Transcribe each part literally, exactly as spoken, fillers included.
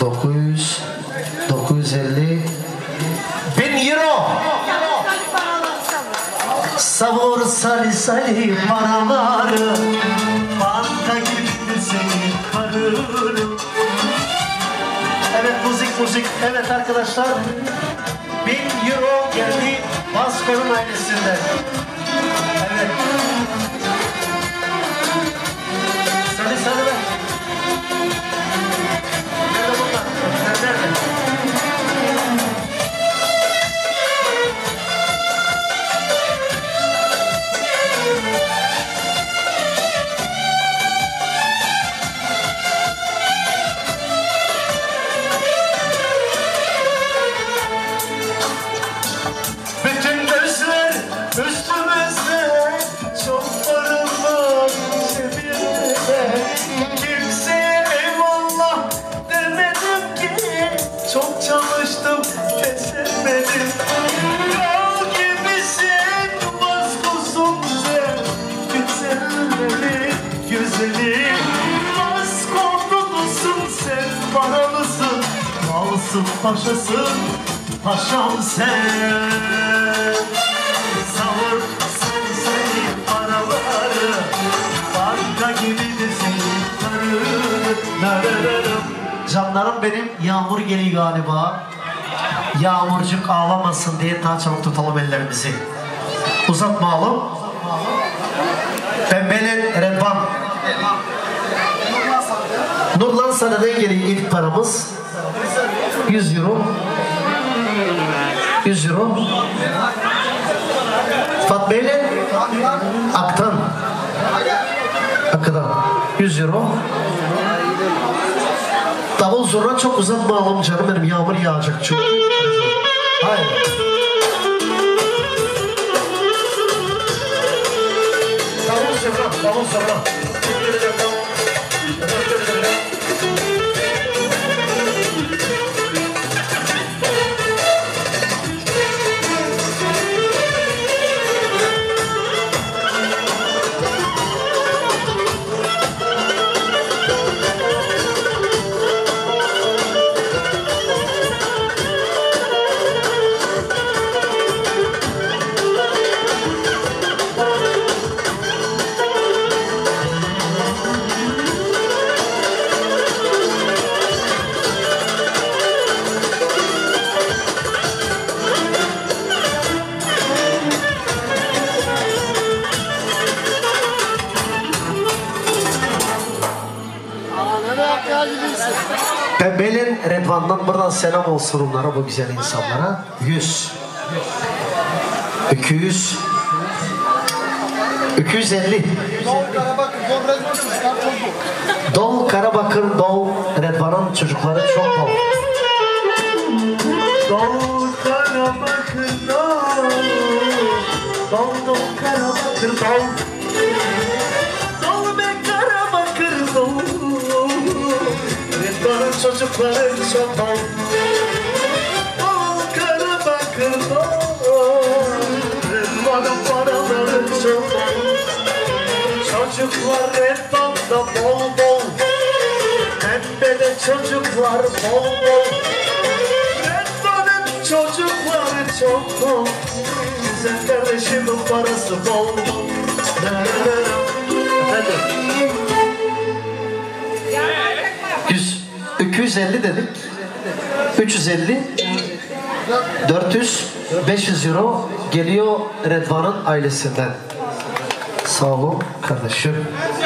dokuz yüz, dokuz yüz elli, bin euro. Savur sali sali paraları, banka gibi seni kararım. Evet müzik müzik, evet arkadaşlar. Bin euro geldi Vasco'nun ailesinden. Evet. Sali sali be. Nerede bunlar? Sen nerede? Üstümüzde çok varım var cebimde. Kimseye eyvallah demedim ki, çok çalıştım pes etmedim. Kral gibisin Vasco'sun sen, güzelleri güzeli. Vasco'lusun sen, paralısın, kralsın, paşasın, paşam sen. Savur seni seni paraları, banka gibi de seni kararım. Canlarım benim, yağmur geliyor galiba. Yağmurcuk ağlamasın diye daha çabuk tutalım ellerimizi. Uzatmayalım. Pembe'nin Redvan. Nurlan Sana'dan geliyor ilk paramız. yüz euro. yüz euro. Fatma'yla Aktan. Akıdan. yüz euro. Davul zurna çok uzatmayalım canım benim, yağmur yağacak çünkü. Hayır. Davul zurna, davul zurna. Pembe'nin Redvan'dan buradan selam olsun onlara, bu güzel insanlara. yüz, iki yüz, iki yüz elli. Dol Karabakır, Dol Redvan'ın çocukları çok bol. Dol Karabakır dol, dol dol Karabakır dol. Dol be Karabakır dol, Redvan'ın çocukları çok bol. Dol Karabakır dol, Redvan'ın paraları çok bol. Çocuklar Redvan'da bol bol, Pembe'de çocuklar bol bol. Redvan'ın çocukları çok bol, güzel kardeşimin parası bol bol. yüz, iki yüz elli dedik. üç yüz elli, dört yüz, beş yüz euro geliyor Redvan'ın ailesinden. Sağ olun kardeşim.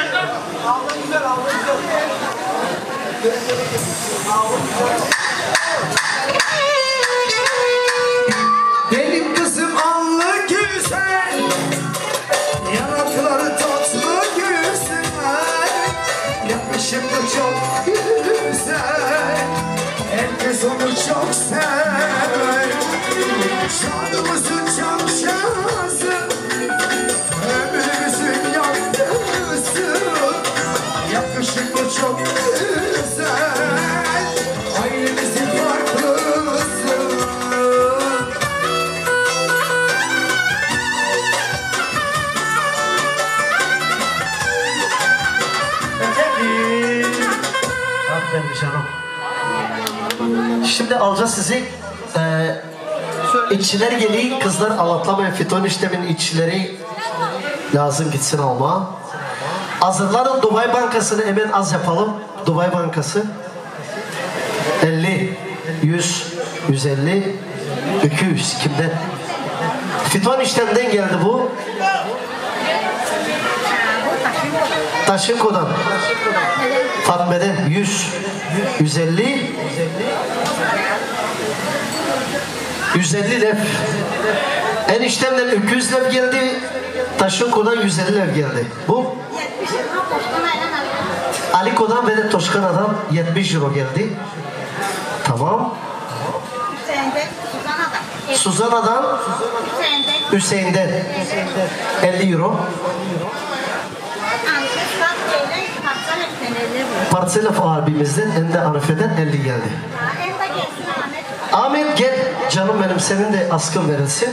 Benim kızım allı güzel, yanakları tatlı güzel, yakışıklı çok güzel, herkes onu çok sever. Şanımızın çamşası, ömrümüzün yaktısı, yakışıklı çok güzel, ailemizin farklısı. Aferin canım. Şimdi alacağız sizi. Ee, işçiler geliyor. Kızlar anlatlamayın. Fiton işlemin işçileri lazım gitsin alma. Hazırların Dubai Bankası'nı hemen az yapalım. Dubai Bankası. elli, yüz, yüz elli, iki yüz. Kimden? Fiton işlemden geldi bu. Taşınko'dan. Fatme'den yüz, yüz elli, yüz elli lev. Eniştemden iki yüz lev geldi. Taşınko'dan yüz elli lev geldi. Bu? Aliko'dan ve de Toşkana'dan yetmiş euro geldi. Tamam. Suzana'dan, Hüseyin'den elli euro. Parselef abimizden hem de Arife'den elli geldi. Ahmet gel canım benim, senin de askın verilsin.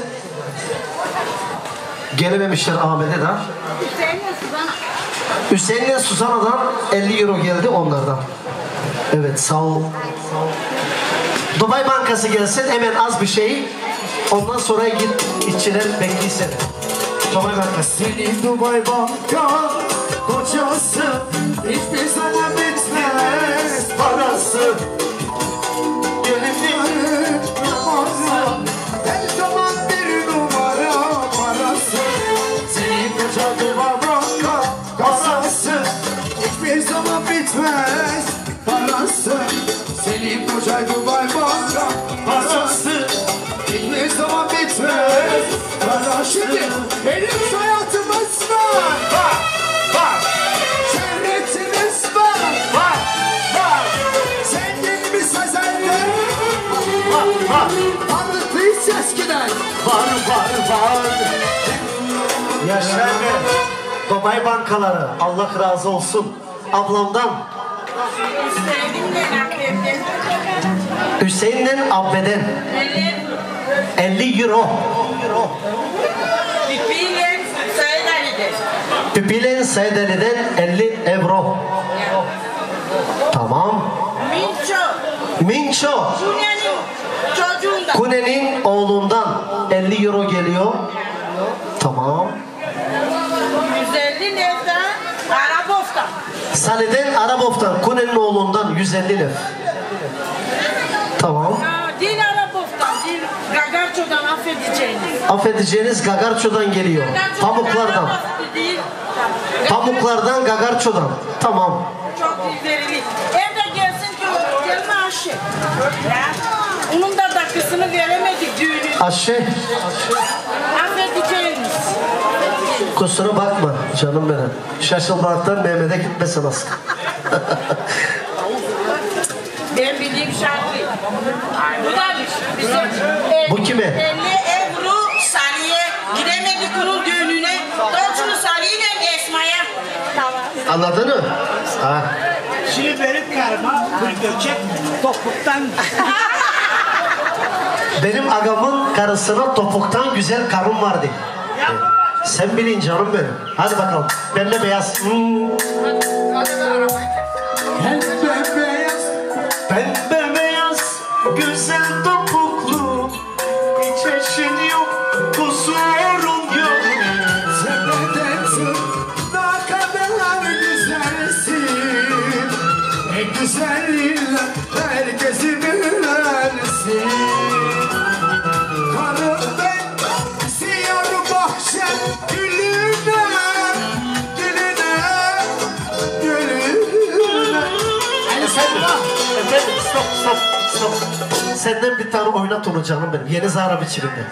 Gelememişler Ahmet'e de. Hüseyin'le Suzana'dan elli euro geldi onlardan. Evet, sağ ol. Dubai Bankası gelsin hemen az bir şey. Ondan sonra git işçiler bekleysin. Dubai Bankası. Senin Dubai Banka kocası hiçbir zaman bitmez parası. Gelinlerin numara, her zaman bir numara parası. Senin koca Dubai Banka kasası hiçbir zaman bitmez parası. Senin koca Dubai Banka parası hiçbir zaman bitmez para. Şimdi benim hayatımız var, var, var. Şöhretimiz var, var, var. Zengin bir sezenler var, var. Varlıklıyız eskiden, var, var, var. Yaşlar Dubai bankaları, Allah razı olsun. Ablamdan Hüseyin'den Abbe'den elli euro. Pipilen Saydali'den elli euro. Tamam. Minço. Minço. Kune'nin çocuğundan. Kune'nin oğlundan elli euro geliyor. Tamam. yüz elli nereden? Arabof'tan. Salih'den Arabof'tan, Kune'nin oğlundan yüz elli lev. Tamam. Aa, Değil Arabof'tan, değil Gagarço'dan affedeceğiniz. Affedeceğiniz Gagarço'dan geliyor. Pamuklardan. Arabof'tu değil. Pamuklardan Gagarço'dan. Tamam. Çok verili. Evde gelsin ki gelme aşı. Ya. Onun da dakikasını veremedik düğünü. Aşe. Affedeceğiniz. Kusura bakma canım benim. Şaşılmaktan Mehmet'e gitmesin aslında. Ben bildiğim şarkı. Bu da bizim. Bu kime? elli euro Salih'e gidemedik onun düğününe. Dolçunu Salih'le Esma'ya. Tamam. Anladın mı? Ha. Şimdi benim karıma bir göçek topuktan Benim agamın karısına topuktan güzel karım vardı. Sen bilin canım benim. Hadi bakalım. Pembe beyaz. Hmm. Pembe beyaz, Pembe beyaz, güzel topuklu. Hiç eşin yok, kusurun yok. sepedensin, ne kadar güzelsin. En güzelinle herkesi bilersin. Karım ben, siyar bahçem gülüne, gülüne, gülüne. Hani sen de. Efendim stop stop stop. Senden bir tane oynat onu canım benim. Yeni Zara biçiminde.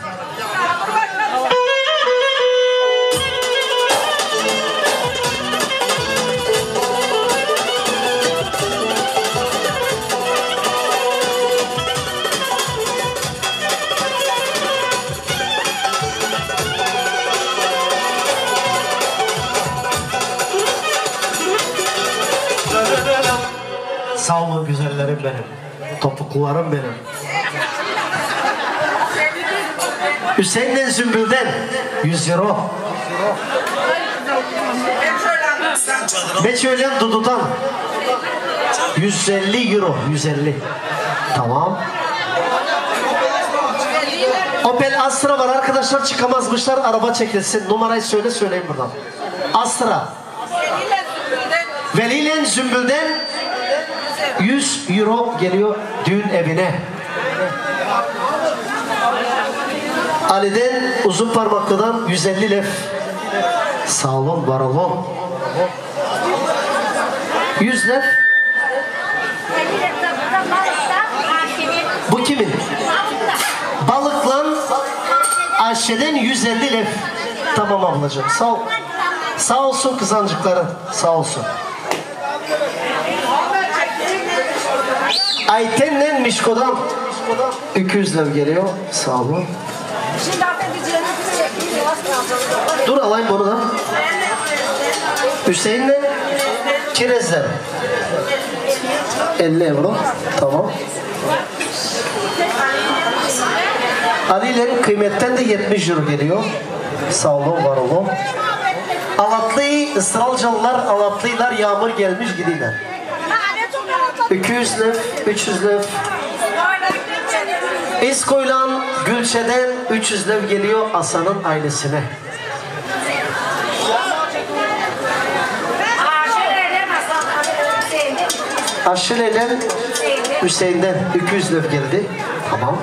Sağ olun güzellerim benim. Topuklularım benim. Hüseyin'den Zümbül'den yüz euro. Meçhölen Dudu'dan yüz elli euro. yüz elli. Tamam. Opel Astra var arkadaşlar, çıkamazmışlar, araba çekilsin. Numarayı söyle, söyleyin buradan. Astra. Veli ile Zümbül'den yüz euro geliyor düğün evine. Ali'den uzun parmaklıdan yüz elli lef. Sağ olun, var olun. yüz lef. Bu kimin? Balıklan Ayşe'den yüz elli lef. Tamam ablacığım, sağ ol. Sağ olsun kızancıkları, sağ olsun. Ayten'le Mişko'dan iki yüz lira geliyor, sağ olun. Dur alayım bunu da. Hüseyin'le Kirez'den elli euro, tamam. Ali ile kıymetten de yetmiş euro geliyor. Sağ olun, var olun. Alatlı, ısralcalılar, Alatlılar yağmur gelmiş gidiler. iki yüz lef, üç yüz lef. İskoylan Gülçe'den üç yüz lef geliyor Hasan'ın ailesine. Aşile'den Hüseyin'den iki yüz lef geldi. Tamam.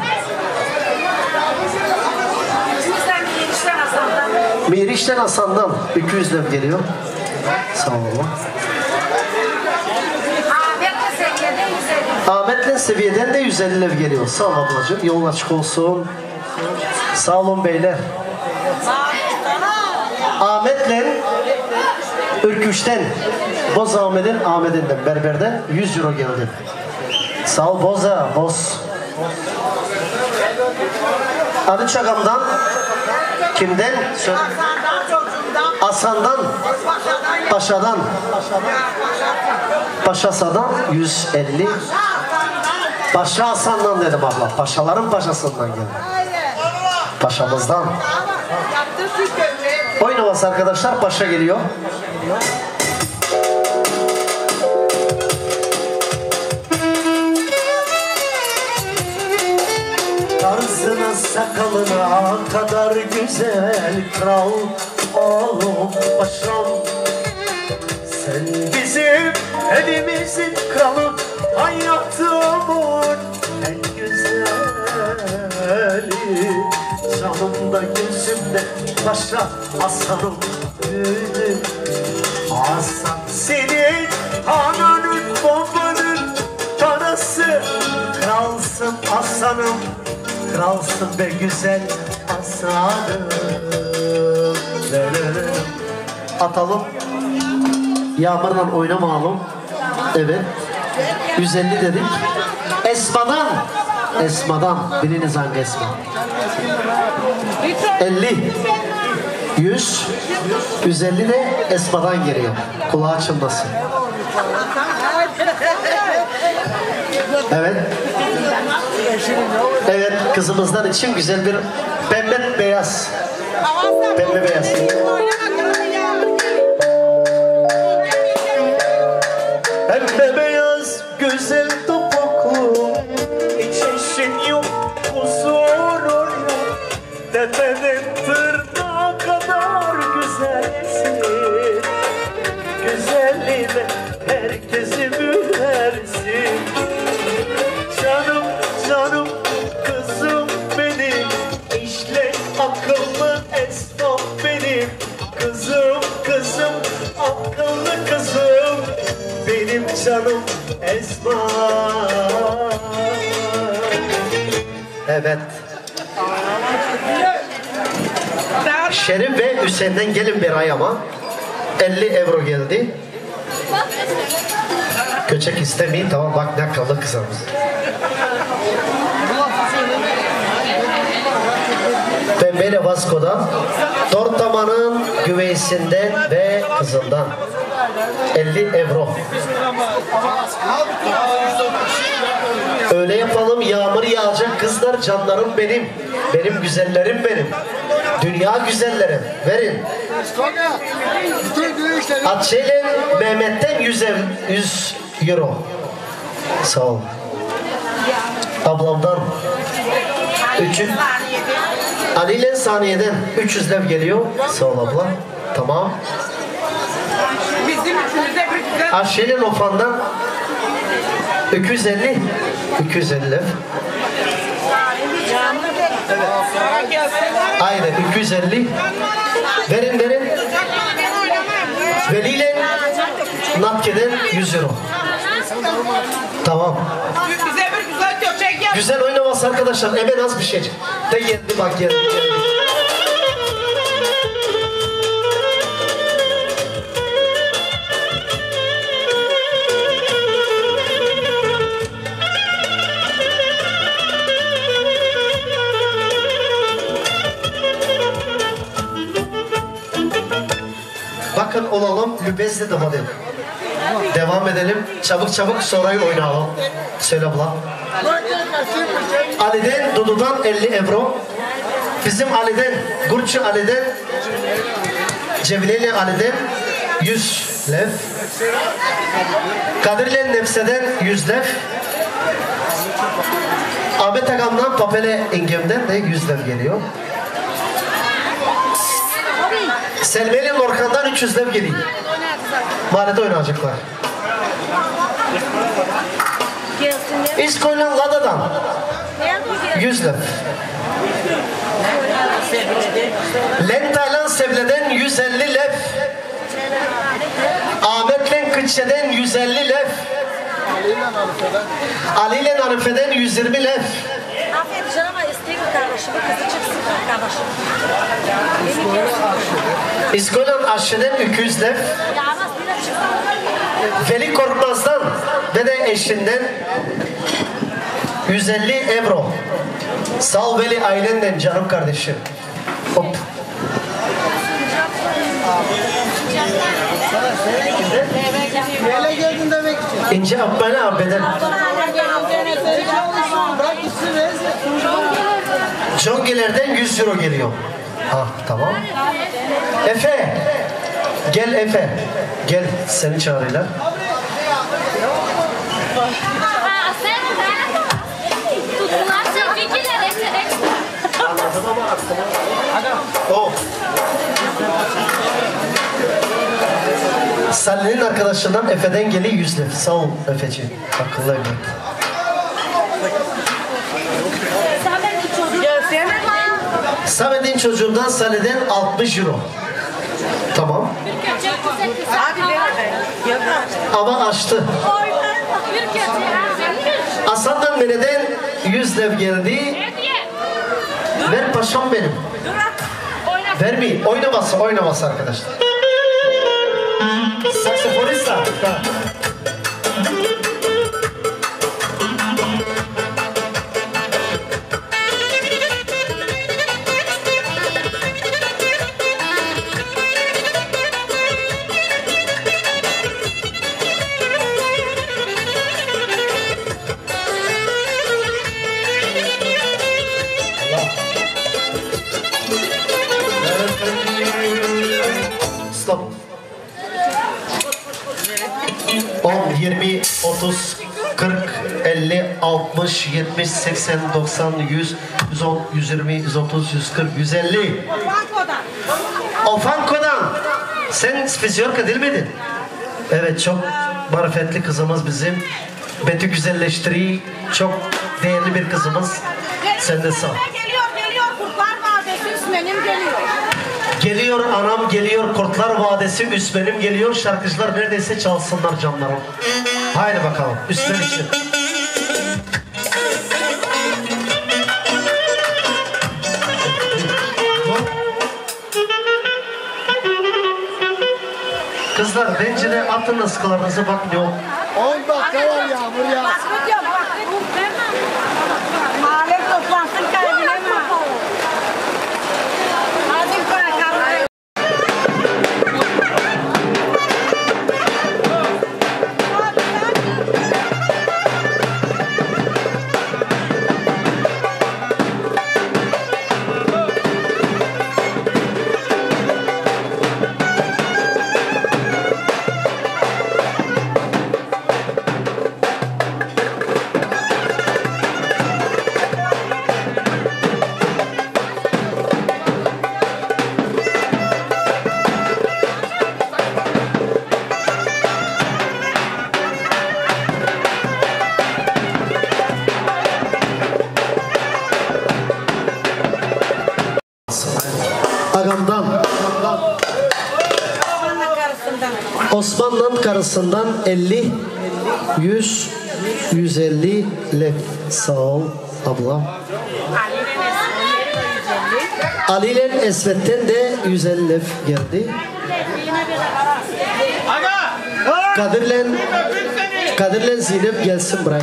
Miriş'ten Hasan'dan iki yüz lef geliyor. Sağ olun. Ahmet'le Seviye'den de yüz elli lef geliyor. Sağ ol ablacığım. Yolun açık olsun. Sağ olun beyler. Ahmet'le Ürküş'ten Boz Ahmet'in Ahmet'inden Berber'den yüz euro geldi. Sağ ol Boza. Boz. Adı Çakam'dan kimden? Söyle. Hasan'dan, Paşa'dan, Paşasa'dan yüz elli. Paşa Hasan'dan dedim abla. Paşaların paşasından geldi. Paşamızdan. Oynaması arkadaşlar, Paşa geliyor. Tarzına sakalına kadar güzel kral oğlum paşam. Sen bizim evimizin kralı, hayatımın en güzeli. Canımda gözümde paşa Hasan'ım gülüm. Hasan senin ananın babanın parası. Kralsın Hasan'ım, kralsın be güzel Hasan'ım. Atalım. Yağmurla oynamayalım. Evet. yüz elli dedik. Esma'dan. Esma'dan. Biriniz hangi Esma? elli. yüz. yüz elli de Esma'dan geliyor. Kulağı açılmasın. Evet. Evet, kızımızdan için güzel bir pembe beyaz. Pembe beyaz. Pembe beyaz güzel topuklu, hiç eşin yok, huzurun yok. Tepeden tırnağa kadar güzelsin. Güzelliğine herkesi büyülersin. Canım canım kızım benim, işle akıllı esnaf benim. Kızım kızım akıllı kızım benim canım Esma. Evet. Şerif ve Hüseyin'den gelin bir ay ama elli euro geldi. Köçek istemeyin, tamam bak ne kaldı kızımız. Pembeyle Vasco'dan, Tortama'nın güveysinden ve kızından elli euro. Öyle yapalım, yağmur yağacak kızlar, canlarım benim. Benim güzellerim benim. Dünya güzellerim. Verin. Atçe'yle Mehmet'ten yüz euro. Sağ ol. Ablamdan üç yüz Ali ile Saniye'den üç yüz lev geliyor. Sağ ol abla. Tamam. Bizim üçümüze bir güzel. Aşi'nin Ofan'dan iki yüz elli iki yüz elli lev. Aynen iki yüz elli. Verin verin. Veli ile Natke'den yüz euro. Tamam. Bize bir güzel köpek yap. Güzel oynaması arkadaşlar. Hemen az bir şey. De geldi bak geldi geldi. Bakın olalım. Lübez'le devam edelim. Devam edelim. Çabuk çabuk sonrayı oynayalım. Söyle abla. Ali'den, Dudu'dan elli euro. Bizim Ali'den, Gurçu Ali'den, Cemileli Ali'den yüz lev. Kadir'le Nefse'den yüz lev. Ahmet Agam'dan Papele İngem'den de yüz lev geliyor. Selmeli Lorkan'dan üç yüz lev geliyor. Mahallede oynayacaklar. İskoylan Lada'dan yüz lev. Lentaylan Sevle'den yüz elli lev. Ahmet'le Kıççe'den yüz elli lev. Ali ile Arife'den yüz yirmi lev. Aferin canım ama isteyeyim kardeşimi kızı çıksın kardeşim. İskoylan Aşçı'dan iki yüz lev. Ya ama bir de çıksın. Veli Korkmaz'dan ve de eşinden yüz elli euro. Sağ ol Veli ailenden canım kardeşim. Hop. Neyle geldin demek için? İnce abbana abbeden. Bırak gitsin rezil. Jongelerden yüz euro geliyor. Ah tamam. Efe. Gel Efe. Gel seni çağırıyorlar. O. Salih'in arkadaşından Efe'den geliyor yüz lev. Sağ ol Efeciğim. Akıllı evlat. Samet'in çocuğundan Salih'den altmış euro. Tamam. Ama açtı. Hasan'dan Mene'den yüz lev geldi. Ver paşam benim. Vermeyin. Oynaması, oynaması arkadaşlar. Saksafonista. Stop. on, yirmi, otuz, kırk, elli, altmış, yetmiş, seksen, doksan, yüz, yüz on, yüz yirmi, yüz otuz, yüz kırk, yüz elli. Ofanko'dan. Sen Spesyorka değil miydin? Evet, çok marifetli kızımız bizim. Betü güzelleştiriyi, çok değerli bir kızımız. Sen de sağ ol. Geliyor geliyor Kurtlar Vadisi Üsmenim geliyor. Geliyor anam geliyor Kurtlar Vadisi Üsmenim geliyor. Şarkıcılar neredeyse çalsınlar canlarım. Haydi bakalım Üsmen için. Kızlar bence de atın ıskılarınızı bak ne oldu. on dakika var yağmur ya. Mahalle toplansın kaybedemem. Hadi bakalım. Osman'dan karısından elli, yüz, yüz elli lef. Sağ ol abla. Ali ile Esvet'ten de yüz elli lef geldi. Kadir'le Kadir'le Zeynep gelsin buraya.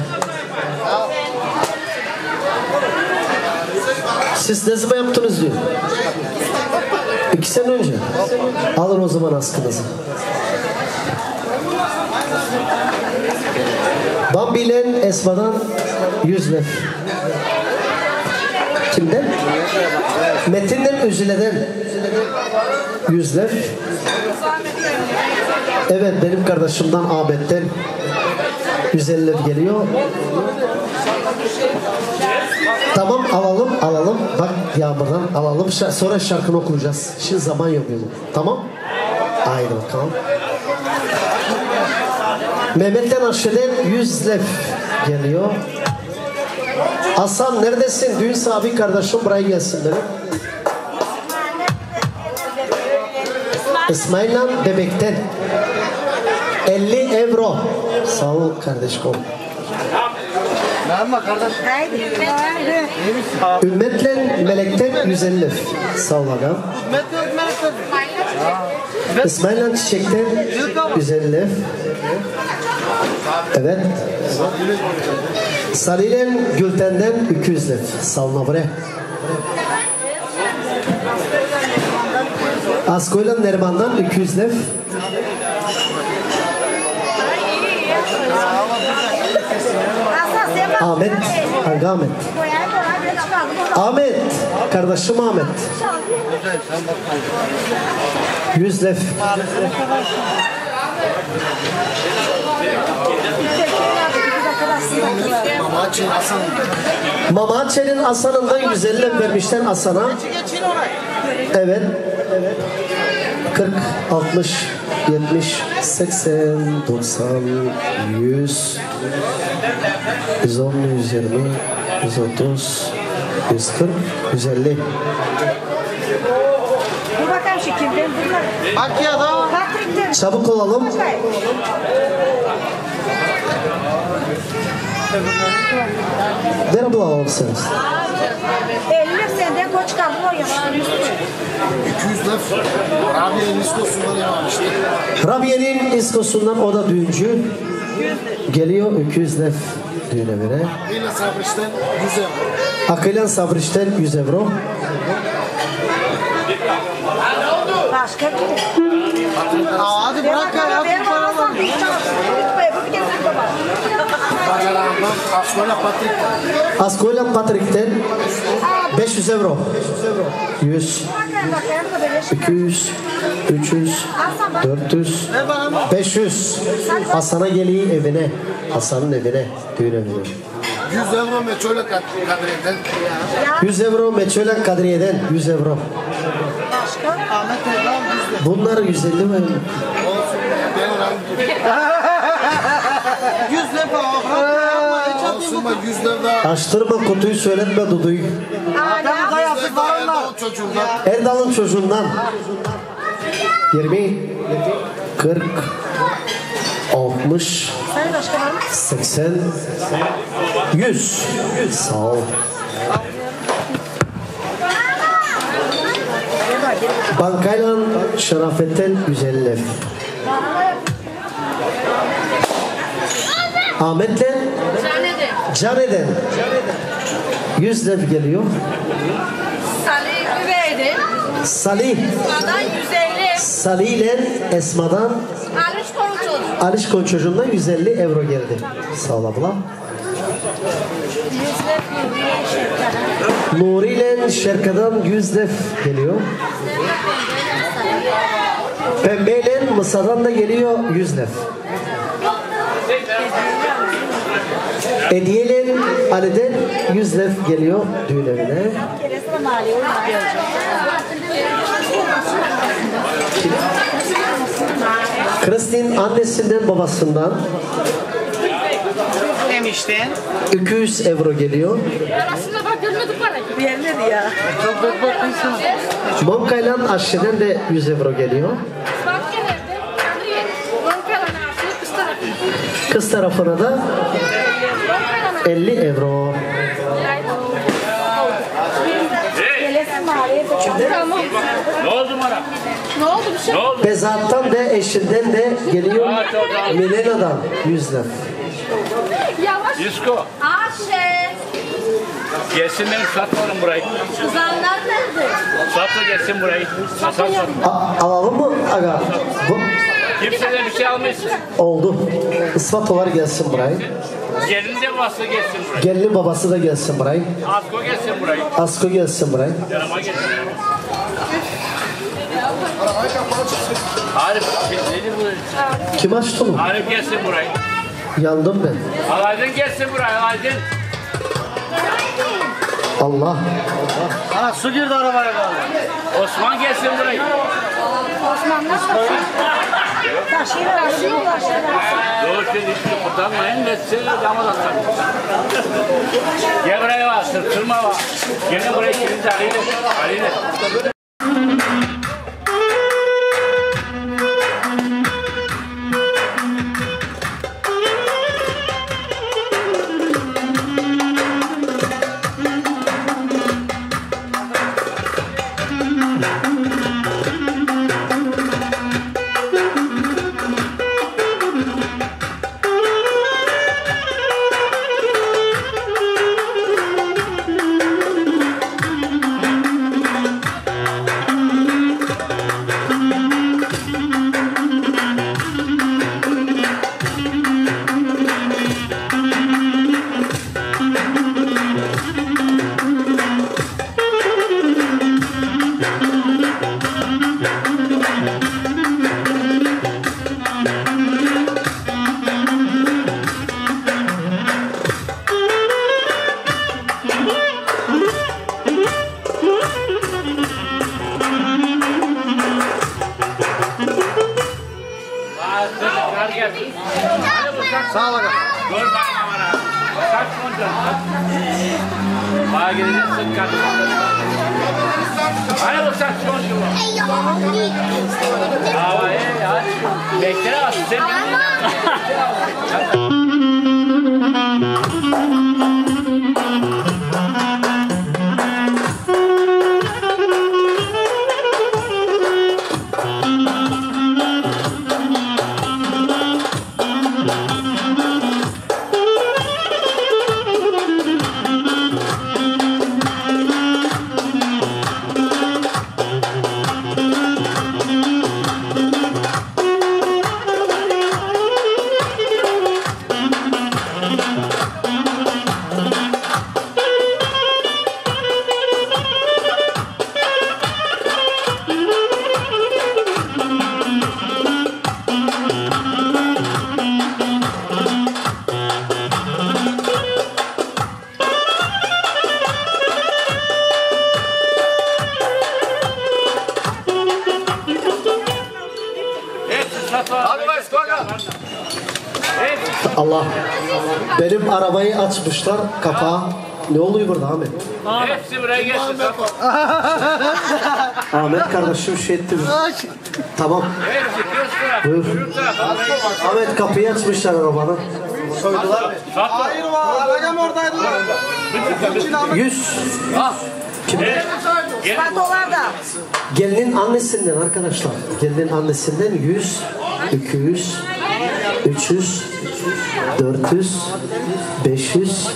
Siz ne zaman yaptınız diyor? İki sene önce. Alın o zaman askınızı. Bambi'len Esma'dan yüz lef. Kimden? Metin'den Üzüle'den yüz lef. Evet, benim kardeşimden Ahmet'ten yüz elli lef geliyor. Tamam, alalım alalım. Bak Yağmur'dan alalım. Sonra şarkını okuyacağız. Şimdi zaman yapıyorum. Tamam? Haydi bakalım. Mehmet'ten Aşe'den yüz lef geliyor. Hasan neredesin? Düğün sahibi kardeşim buraya gelsin benim. İsmail'le Bebek'ten elli euro. Sağ ol kardeşim. Ümmet'le Melek'ten yüz elli lef. Sağ ol adam. İsmail'le Çiçek'ten yüz elli lef. Evet. Salih'le Gülten'den iki yüz lef. Sağ ol buraya. Asko'yla Neriman'dan iki yüz lef. Ahmet. Hangi Ahmet? Ahmet. Kardeşim Ahmet. yüz lef. Mamaçe'nin Hasan'ından yüz elli lef vermişler Hasan'a. Evet. kırk, altmış, yetmiş, seksen, doksan, yüz, yüz on, yüz yirmi, yüz otuz, yüz kırk, yüz elli. Dur bakalım şu kimden bunlar. Bak ya da. Çabuk olalım. Ver abla alalım sen. elli lef senden koç kaldı o yapıştırıyor. iki yüz lef. Rabia'nın iskosundan yapmıştı. Rabia'nın iskosundan o da düğüncü. Geliyor iki yüz lef düğüne göre. Akıyla Sabriş'ten yüz euro. Akıyla Sabriş'ten yüz euro. Başka kim? Aa, hadi bırak ya. Benim ağzım bir çalışıyor. Bu bir kez baba. Bacalarından Asko'yla Patrik. Asko'yla Patrick'ten beş yüz euro. yüz, iki yüz, üç yüz, dört yüz, beş yüz. Hasan'a geliyor evine. Hasan'ın evine. Düğün evine. yüz euro meçhule Kadriye'den. yüz euro Meçhule Kadriye'den. yüz euro. Başka? Ahmet Erdoğan yüz lef. Bunlar yüz elli mi? Olsun. Ben oranı. yüz lef ama. Olsun bak yüz lef daha. Açtırma kutuyu, söyletme Dudu'yu. Adamın kayası var Erdal çocuğundan. Erdal'ın çocuğundan. yirmi, kırk, altmış, Sen başka var mı? seksen, yüz. Sağ ol. Bankayla Şerafettin yüz elli lef. Ahmet'le Cane'den yüz lef geliyor. Salih Üveydi. Salih. Adam yüz elli. Salih ile Esma'dan Aliş Konçoğlu. Aliş Konçocuğundan yüz elli euro geldi. Sağ ol abla. Nuri ile Şerka'dan yüz lef geliyor. Pembe ile Mısır'dan da geliyor yüz lef. Hediye ile Ali'den yüz lef geliyor düğün evine. Kristin annesinden babasından Demiştin. iki yüz euro geliyor. Aslında bak görmedik parayı. Vermedi ya. Monkayla Aşçı'dan de yüz euro geliyor. Bak genelde. Kız tarafına da elli euro. Tamam. Ne oldu bana? Ne oldu bir şey? Ne oldu? Bezattan da eşinden de geliyor Milena'dan yüz lira. Yavaş. Disko. Ayşe. Gelsin benim satmadım burayı. Kızanlar nerede? Satla gelsin burayı. Hasan sat. A- alalım mı aga? Bu Kimseden bir şey almışsın. oldu. Isfatolar gelsin burayı. Gelin de bası gelsin burayı. Gelinin babası da gelsin burayı. Asko gelsin burayı. Asko gelsin burayı. Yanıma gelsin. Arif, nedir bu? Kim açtı onu? Arif gelsin burayı. Yandım ben. Alaydın gelsin buraya, alaydın. Allah. Ana su girdi arabaya galiba. Osman gelsin burayı. Osman'dan taşıyor. Taşıyorlar. Taşıyorlar. Doğru şimdi hiçbiri kurtarmayın ve seni damat atar. Gel buraya var, sırtırma var. Gelin buraya kilidi arayın. Arayın. Sağ ol aga. Dur bakma bana. Kaç konca? Bana geleceksin kardeşim. Hani bu saç konca? Havaya ya. Bekle az. Sen Allah. Benim arabayı açmışlar kapağı. Ne oluyor burada Ahmet? hepsi buraya gelsin. Ahmet kardeşim şey etti. Tamam. Hepsi göz tarafı. Buyur. Kuyruk tarafı. Ahmet kapıyı açmışlar arabanın. Hayır var. Aragam oradaydı. Yüz. Kim? Patolar da. Gelinin annesinden arkadaşlar. Gelinin annesinden yüz, iki yüz, üç yüz, dört yüz, beş yüz,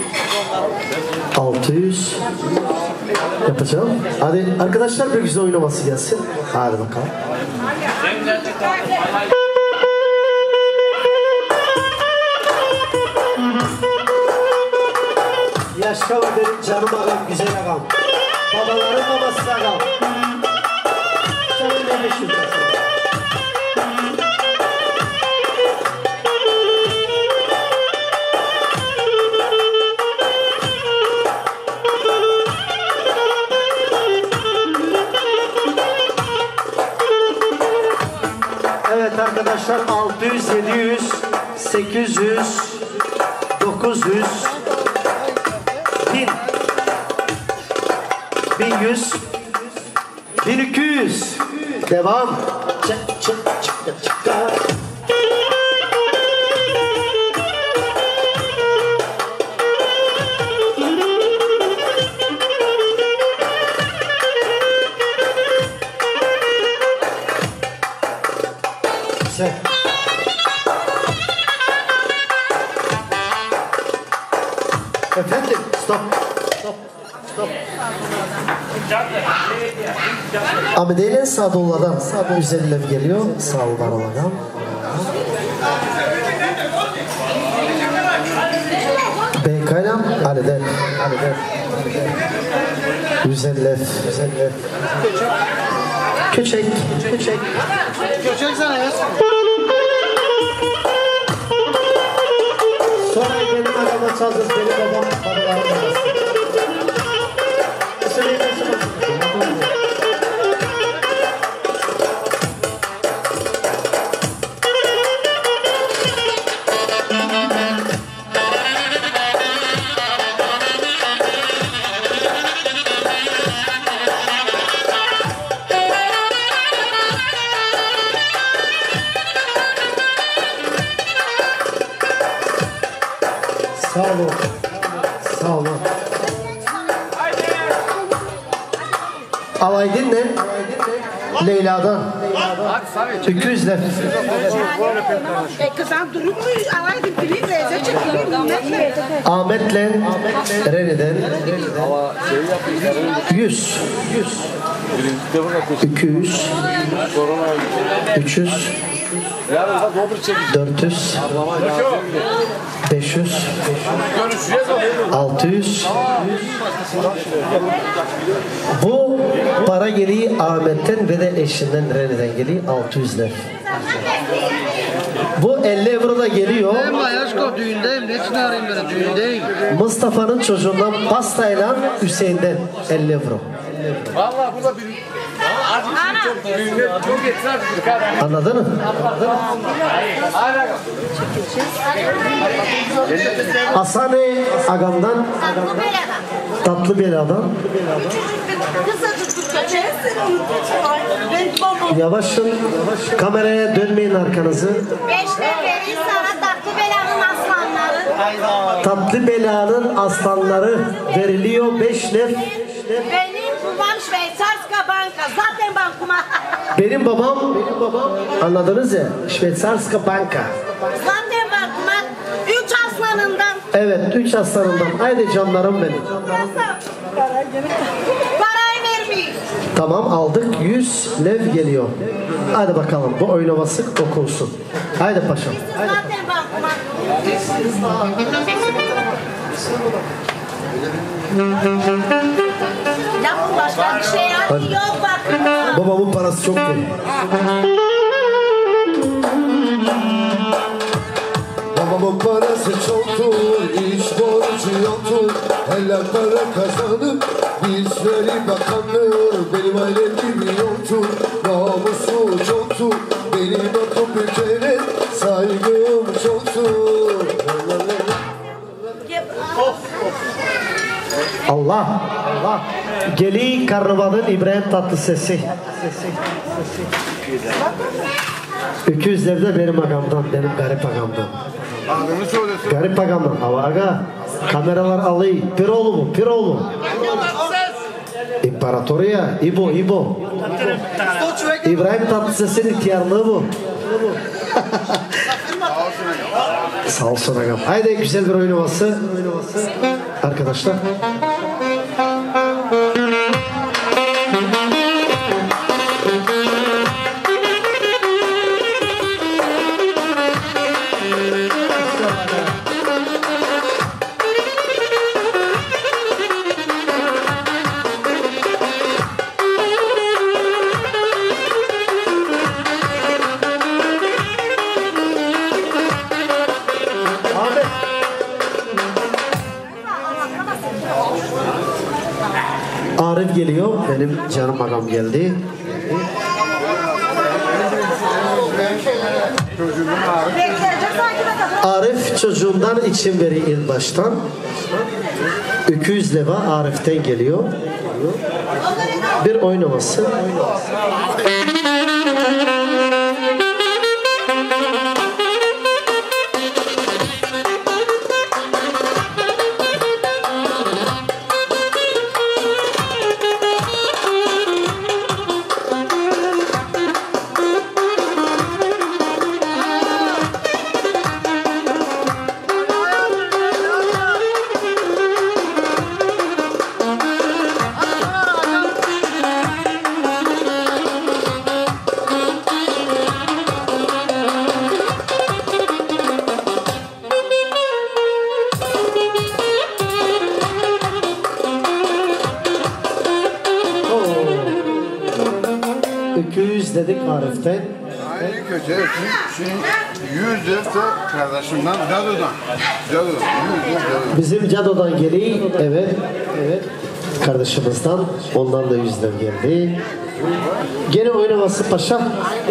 altı yüz yapacağım. Hadi arkadaşlar bir güzel oynaması gelsin. Hadi bakalım. Yaşa benim canım ağam, güzel ağam. Babaların babası ağam. Canım benim Evet arkadaşlar altı yüz, yedi yüz, sekiz yüz, dokuz yüz, bin, bin yüz, bin iki yüz. Devam. Çık çık çık çık. Efendim, stop. Stop. Stop. Amideyle Sadullah'dan yüz elli geliyor. Sağ ol Baroğlu'dan. Beykayla Ali'den. Ali'den. yüz elli. yüz elli. Köçek. Köçek. Köçek sana ya. Sonra benim adama çaldınız, benim babam babalarım arası. Sağ olun. Sağ olun. Alaydın ne? Leyla'dan. iki yüz lira. E kızan durup mu? Alaydın film reze çekiyor. Ahmet'le Rene'den yüz. iki yüz. üç yüz. dört yüz. beş yüz. altı yüz. Bu para geliyor Ahmet'ten ve de eşinden Rene'den geliyor altı yüz lira. Bu elli euro da geliyor. Ben Mayaşko düğündeyim. Ne için arayayım beni düğündeyim? Mustafa'nın çocuğundan pastayla Hüseyin'den elli euro. Vallahi bu da bir... Anladın mı? Asane Agam'dan Tatlı Bela'dan Yavaşın, kameraya dönmeyin arkanızı. Beşte verin sana Tatlı Bela'nın aslanları. Tatlı Bela'nın aslanları veriliyor beş lef. Benim babam Şveycarska banka. Zaten bankuma. Benim babam, benim babam anladınız ya, Şveycarska banka. Zaten bankuma. Üç aslanından. Evet, üç aslanından. Haydi canlarım benim. Parayı vermeyin. Tamam, aldık. yüz lev geliyor. Hadi bakalım, bu oynaması okunsun. Haydi paşam. Zaten bankuma. Ya bu başka bir şey hadi yok bak. Babamın parası çok geliyor. Babamın parası çoktur, iş borcu yoktur. Eller para kazanıp bizleri bakanır. Benim ailem gibi yoktur, namusu çoktur. Benim aklım ülkene saygım çoktur. Allah, Allah. Geli Karnaval'ın İbrahim Tatlıses'i. iki yüz lira benim agamdan, benim garip agamdan. Garip agamdan. Ama aga, kameralar alayım. Piroğlu mu? Piroğlu mu? İmparatoriya. İbo, İbo. İbrahim Tatlıses'in ihtiyarlığı bu. Sağ olsun agam. Haydi güzel bir oynaması. Arkadaşlar. Arif geliyor. Benim canım agam geldi. Arif çocuğundan için veri il baştan. iki yüz leva Arif'ten geliyor. Bir oynaması. yüz dedik Arif'ten. Aynı köşe için yüz lira kardeşimden Cado'dan. Cado'dan. yüz lira Cado'dan. Bizim Cado'dan geliyor. Evet. Evet. Kardeşimizden. Ondan da yüz lira geldi. Gene oynaması paşa.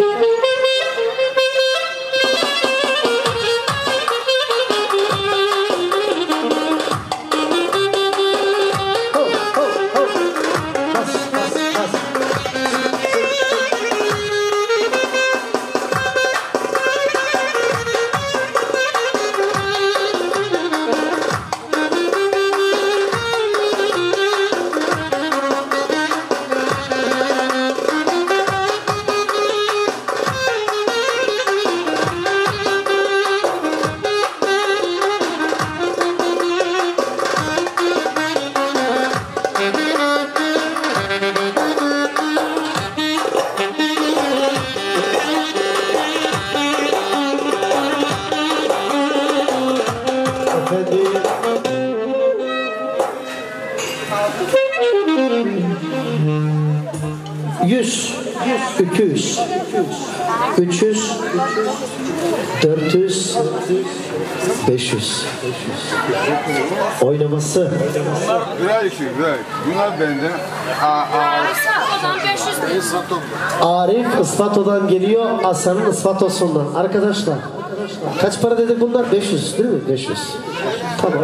Yüz, iki yüz, üç yüz, dört yüz, beş yüz. Oynaması. Güzel işi, güzel. Bunlar benden. Odan beş yüz lira. Arif Isfato'dan geliyor, Hasan'ın Isfato'sundan. Arkadaşlar, kaç para dedik bunlar? beş yüz değil mi? beş yüz. Tamam.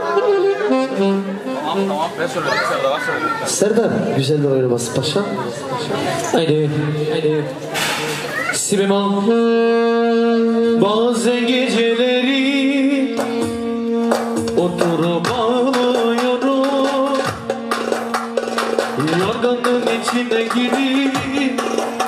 Serdar, güzel bir oynaması paşa. Haydi, haydi. Si bemol. Bazı geceleri oturup ağlıyorum. Yorganın içine girip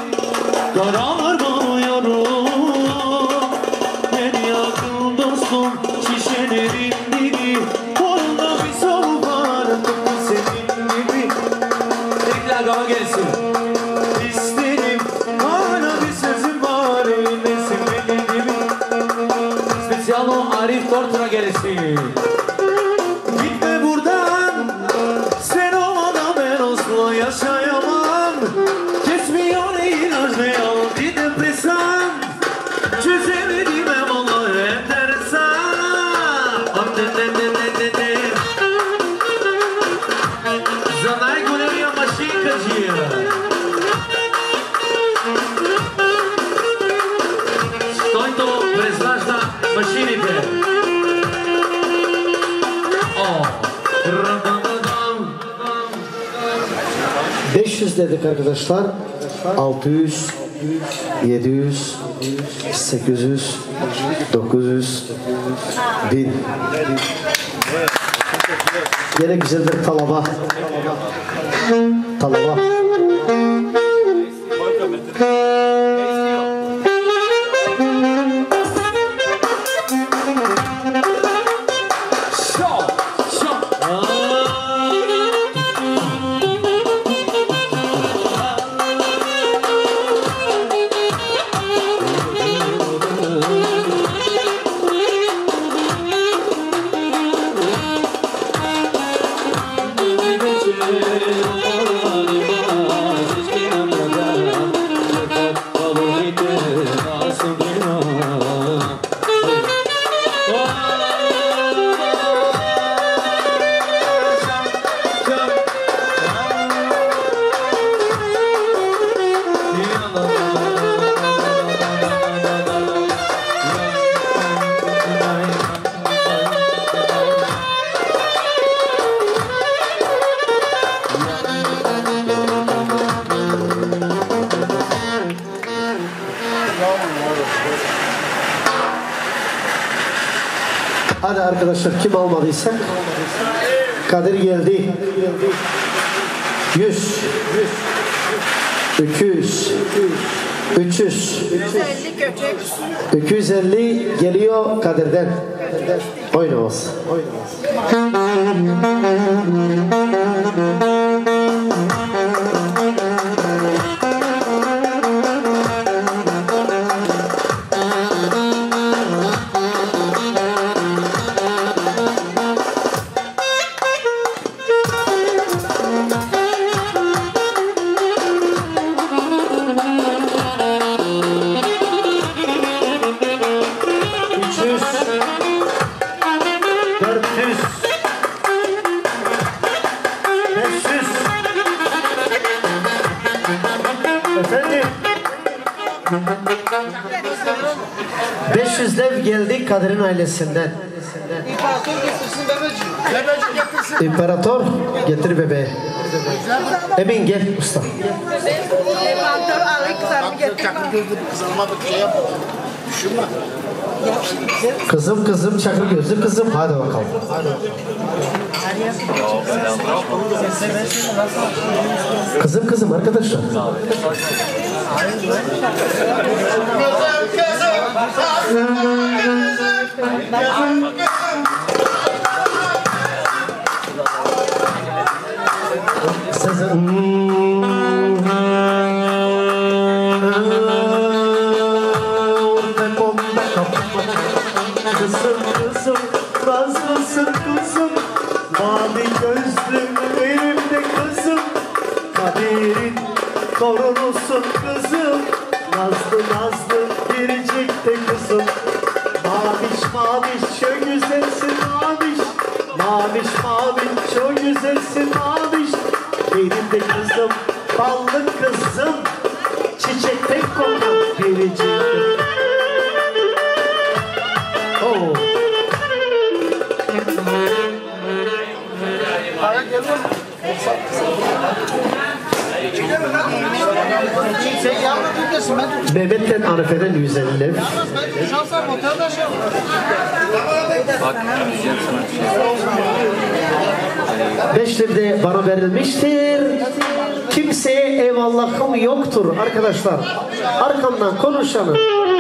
kararmıyorum. En yakın dostum şişelerin dibi. Kolunda bir soğuk var, tıpkı senin gibi. Tekrar gama gelsin. İsterim, hala bir sözüm var, öylesin benim gibi. Spesyal o Arif Tortura gelsin. Gitme buradan, sen olmadan ben Oslo yaşayamam. Kesmiyor ilaç ne antidepresan. Çözemedim hem Allah enteresan. Zanay Guleria Maşinkacı. Който произважда машините. О, beş yüz dedik arkadaşlar. altı yüz, yedi yüz, sekiz yüz, dokuz yüz, bin. Yine güzel bir talaba. Talaba. Hadi arkadaşlar, kim almadıysak. Kadir geldi. Yüz. İki yüz. Üç yüz. iki yüz elli geliyor Kadir'den. Oynamaz. Thank you. beş yüz lev geldi Kadir'in ailesinden. İmparator getirsin bebeciğim. Bebeciğim getirsin. İmparator getir bebeği. Emin gel usta. İmparator alayım kızarımı getir. Çakır gözlü bir kızarma bir şey yapma. Düşünme. Kızım kızım çakır gözlü kızım. Hadi bakalım. Kızım kızım arkadaşlar. Kızım kızım nasılsın kızım, mavi gözlüm elimde kızım, Kadir'in torunusun kızım, nazlı nazlı biricik de kızım. Maviş maviş çok güzelsin maviş, maviş maviş çok güzelsin maviş, benim de kızım ballı kızım, çiçekten kokan biricik de. Oh. Şey yavru Türkçesi ben Mehmet'ten Arife'den yüz elli lev. şansa motorda şey beş lev de bana verilmiştir. Kimseye eyvallahım yoktur arkadaşlar. Arkamdan konuşanı.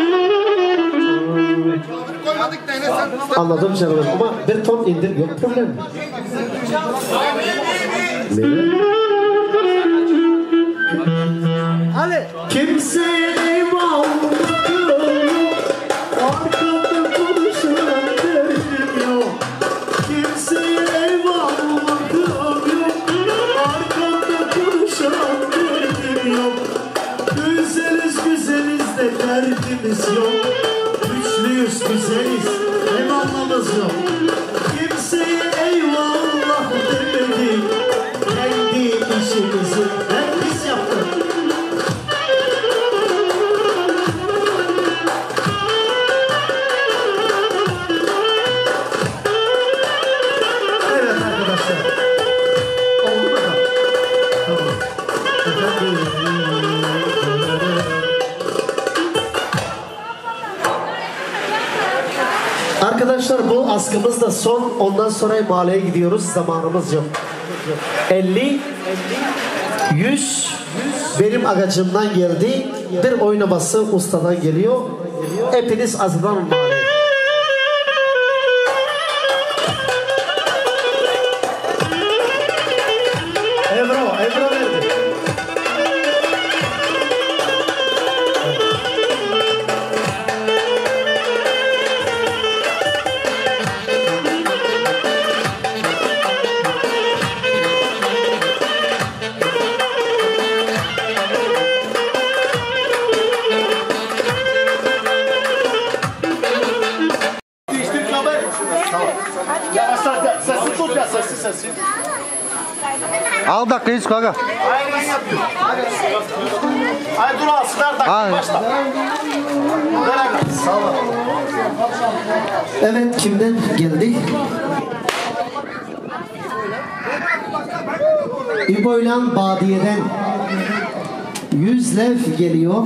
koymadık da yine sen Anladım canım ama bir ton indir yok problem. Mehmet. Hadi. Kimseye eyvallahım yok, arkamda konuşan derdim yok. Kimseye eyvallahım yok, arkamda konuşan derdim yok. Güzeliz güzeliz de derdimiz yok. Güçlüyüz güzeliz, eyvallahımız yok. Kimseye eyvallah demedik, kendi işimizi hep biz yaptık. Evet arkadaşlar. Oldu mu? Tamam. Efendim. Arkadaşlar bu askımız da son. Ondan sonra mahalleye gidiyoruz. Zamanımız yok. elli, yüz benim agacımdan geldi. Bir oynaması ustadan geliyor. Hepiniz hazırlanın mahalleye. Ebro, Ebro verdi. Değiştir kamerayı. Tamam. Yavaşlar sesi tut ya sesi sesi. Al dakika hiç kanka. Aynen yapıyor. Ay dur alsınlar dakika başla. Beraber. Sağ ol. Evet kimden geldi? İbo'yla Badiye'den yüz lev geliyor.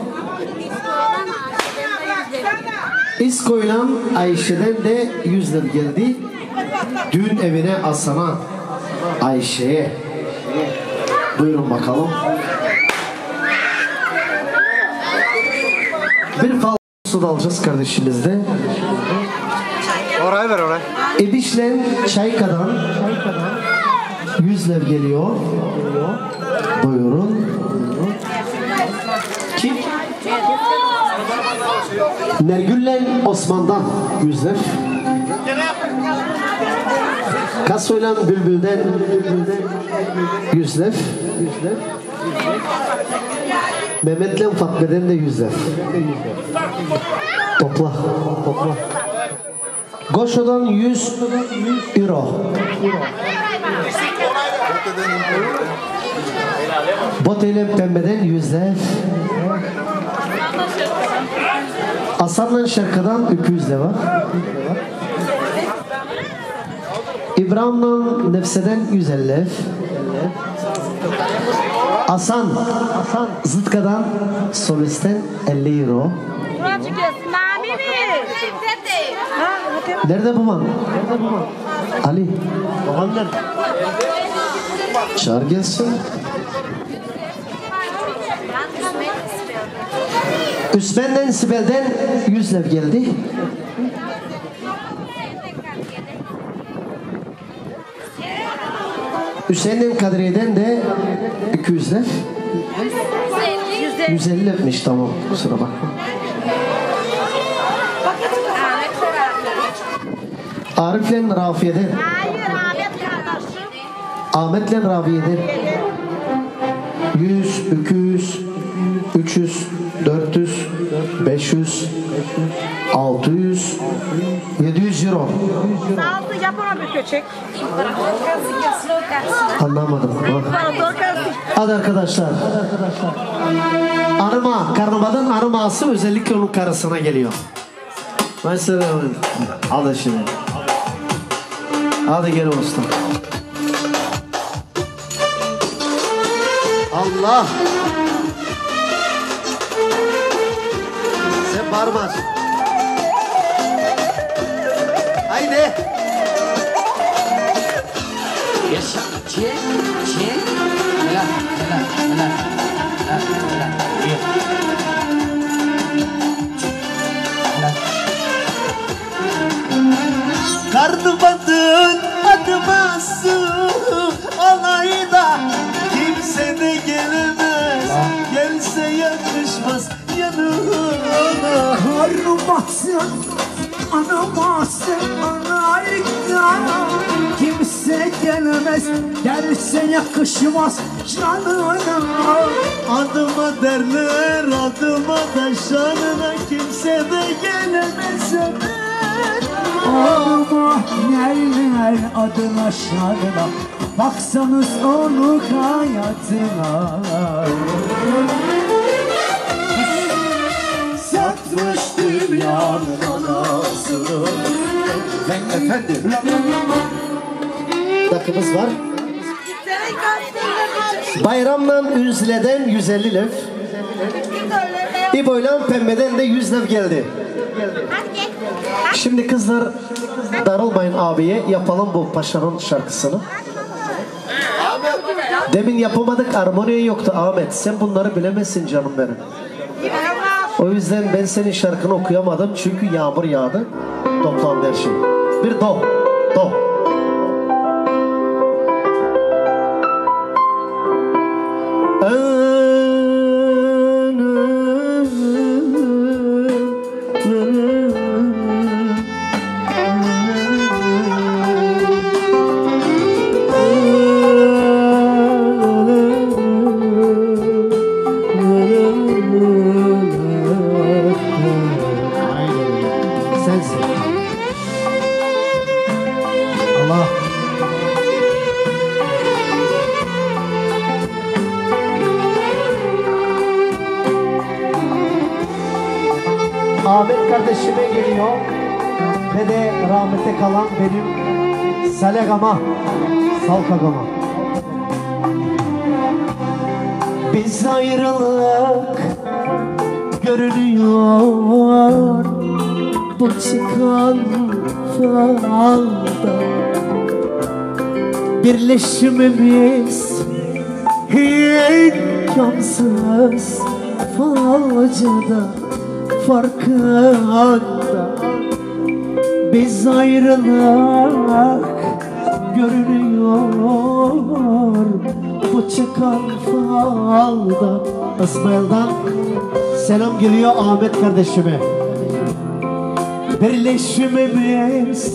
İsko'yla Ayşe'den de yüz lev geldi. Düğün evine Aslan'a, Ayşe'ye. Buyurun bakalım. Bir fal su da alacağız kardeşinizde. Orayı ver orayı. İbiş'le Çayka'dan yüz lev geliyor. Buyurun. Kim? Nergül'le Osman'dan yüz lev. Kasoy'la Bülbül'den yüz lev. Mehmet'le Fatme'den de yüz lev. Topla. Topla. Goşo'dan yüz euro. Boteyle Pembe'den yüz lev. Hasan'la şarkıdan iki yüz de var. İbrahim'le Nefse'den yüz elli. Hasan, Zıtka'dan Solist'ten elli euro. Nerede baban? Nerede baban? Ali. Baban nerede? Çağır gelsin. Üsmen'den Sibel'den yüz lev geldi. Hüseyin'den Kadriye'den de iki yüz lev. yüz elli levmiş, tamam, kusura bakma. Arif'le Rafiye'den. Hayır, Ahmet kardeşim. Ahmet'le Rafiye'den. yüz, iki yüz, üç yüz, dört yüz, beş yüz, altı yüz, yedi yüz euro. Sağlıklı yapana bir köçek. Anlamadım. Hadi arkadaşlar. Arıma, karnavadan arıması özellikle onun karısına geliyor. Mesela hadi şimdi. Hadi gel usta. Allah. Sen bağırma. Haydi. Yaşa. Çiğ. Çiğ. Helal. Helal. Helal. Helal. Helal. İyi. Helal. Karnımadın adıma su alayda kimse de gelemez, gelse yakışmaz yanına. Karnımadın adıma su alayda kimse gelemez, gelse yakışmaz canına. Adıma derler, adıma da şanına kimse de gelemez. Adıma nerler adına şanına, baksanız onun hayatına. Satmış dünyanın anasını. Efendim. Dakikamız var. Bayramdan Üzle'den yüz elli lev. İbo'yla Pembe'den de yüz lev geldi. Şimdi kızlar darılmayın abiye, yapalım bu paşanın şarkısını. Demin yapamadık, armoniye yoktu Ahmet. Sen bunları bilemezsin canım benim. O yüzden ben senin şarkını okuyamadım çünkü yağmur yağdı. Toplam her şey. Bir do, do. Ahmet kardeşime geliyor ve de rahmete kalan benim Salegama, Salkagama. Biz ayrılık görünüyor bu çıkan falda, birleşimimiz imkansız falcıda. Farkında biz ayrılık görünüyor bu çıkan falda. İsmail'den selam geliyor Ahmet kardeşime. Birleşimimiz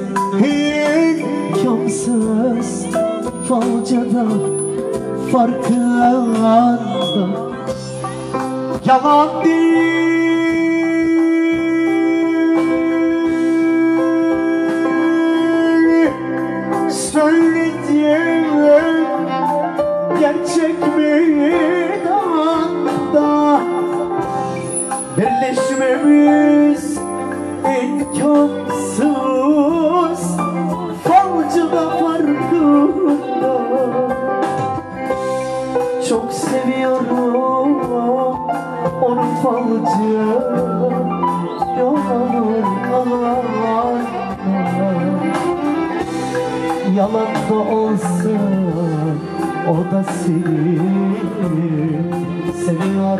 imkansız falcada, farkında. Yalan değil. Söylediğim gerçek mi da Birleşmemiz imkansız, falcı da farkında. Çok seviyorum onu falcı, yalan yalan. Yalan da olsun o da seni seviyor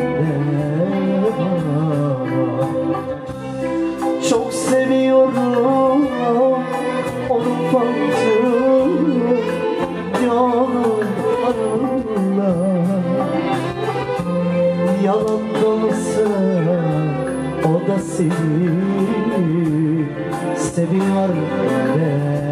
bana. Çok seviyorum onu falcı, yalan yalan da olsun o da seni seviyor bana.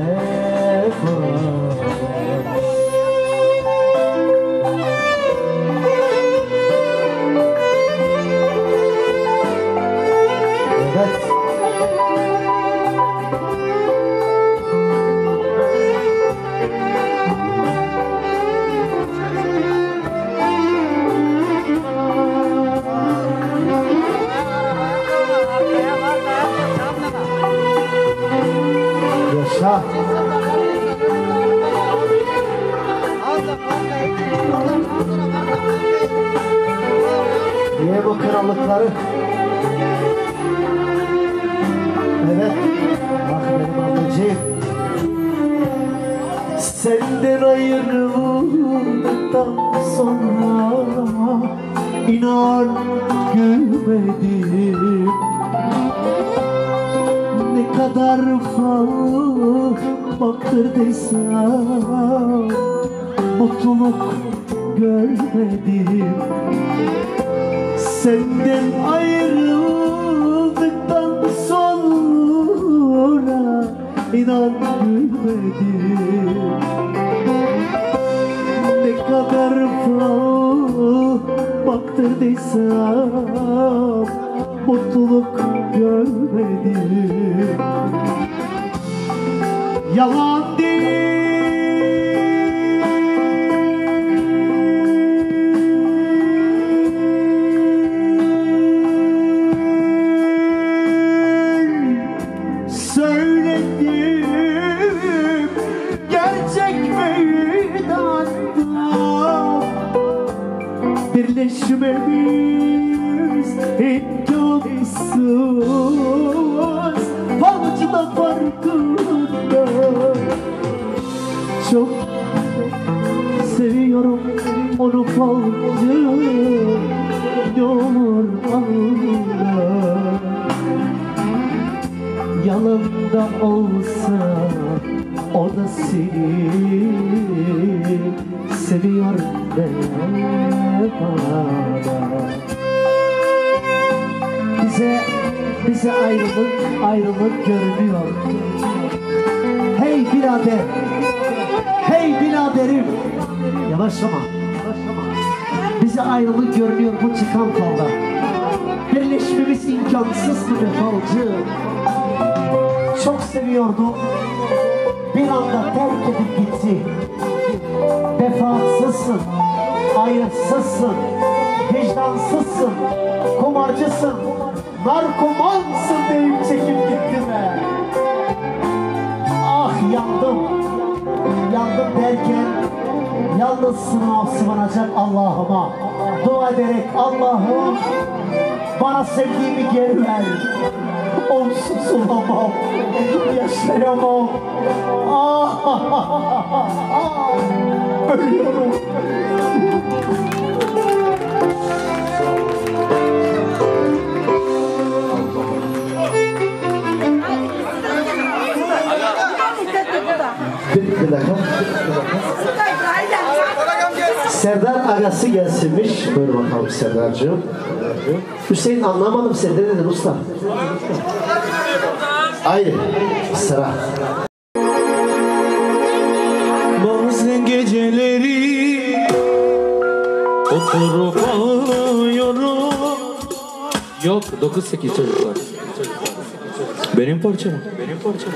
Yaşa. Niye bu krallıkları? Evet. Bak benim ablacığım. Senden ayrıldıktan sonra inan gülmedim. Ne kadar fal baktırdıysam mutluluk görmedim. Senden ayrıldıktan sonra inan gülmedim. Ne kadar fal baktırdıysam mutluluk görmedim. Yalan değil. Söyledim gerçek meydanda birleşmemiz imkansız, falcı da farkında. Çok seviyorum onu falcı, ne olur anla. Yalan da olsa o da seni seviyor bana. Bize, bize ayrılık, ayrılık görünüyor. Hey birader, hey biraderim. Yavaşlama, yavaşlama. Bize ayrılık görünüyor bu çıkan falda. Birleşmemiz imkansız mı be falcı? Çok seviyordu, bir anda terk edip gitti. Vefasızsın, ayrıtsızsın, vicdansızsın, kumarcısın, narkomansın deyip çekip gitti be. Ah yandım, yandım derken yalnız sınav sıvanacak Allah'ıma. Dua ederek Allah'ım bana sevdiğimi geri ver. Onsuz olamam, yaşayamam. Ah, ah, ah, ah, ah. Ölüyorum. Bir, bir dakika. Serdar agası gelsinmiş. Buyur bakalım Serdar'cığım. Hüseyin anlamadım sen ne dedin usta? Hayır, sıra. Bazen geceleri oturup ağlıyorum. Yok, dokuz sekiz çocuklar. Benim parçam. Benim parçam.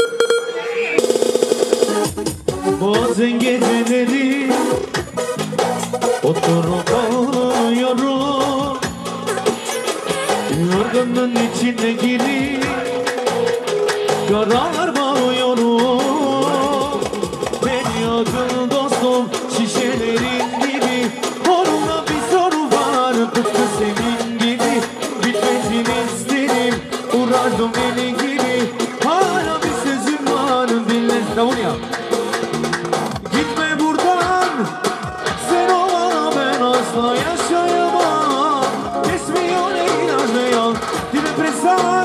Bazen geceleri oturup ağlıyorum. yakın dostum şişelerin gibi. Onunla bir sorun var tıpkı senin gibi. Bitmesini isterim uğrardım beni gibi. Hala bir sözüm var dinle. Davul ya. Gitme buradan, sen olana ben asla yaşayamam. Kesmiyor inanmayan depresan.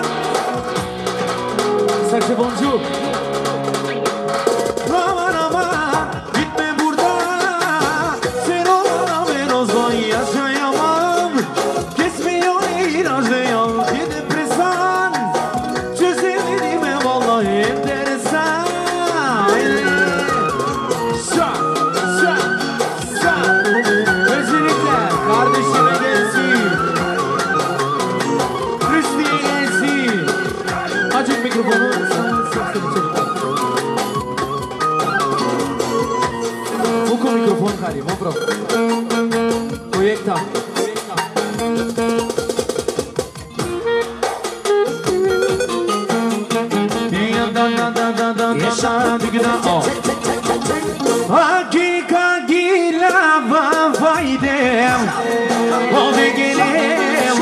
Saksıfoncu. Aman aman, gitme buradan, sen olana ben asla yaşayamam. Kesmiyor inanmayan depresan. Çözemedim vallahi enteresan. Özellikle kardeşime gelsin, Rüşdi'ye gelsin. Açık mikrofonu. Buku mikrofon kali, mopro. Koyekta. Hakika gila vafaydem. O de gelem,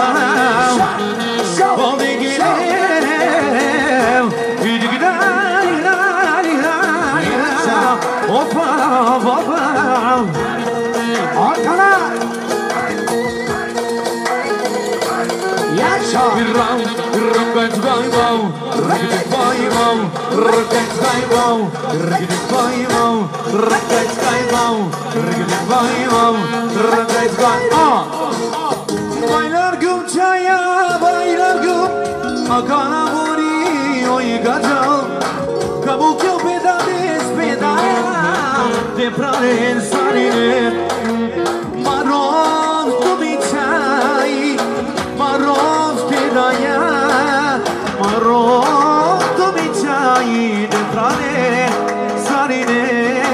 o de gelem. Üdügüday lay lay. Hoppa hoppa. Arkana. Yaşa. Ram ram ben baymam. Rıkıdık baymam. Rıkıdık baymam. Rıkıdık baymam. Rıkıdık baymam. Rıkıdık baymam. Rıkıdık baymam. Baylar güm çaya baylar güm. Akana muri oy gajal. Kabuk yo pedades pedaya. Depraren sarine. Maron tu bichai. Maron pedaya. Maron tu bichai. Depraren sarine.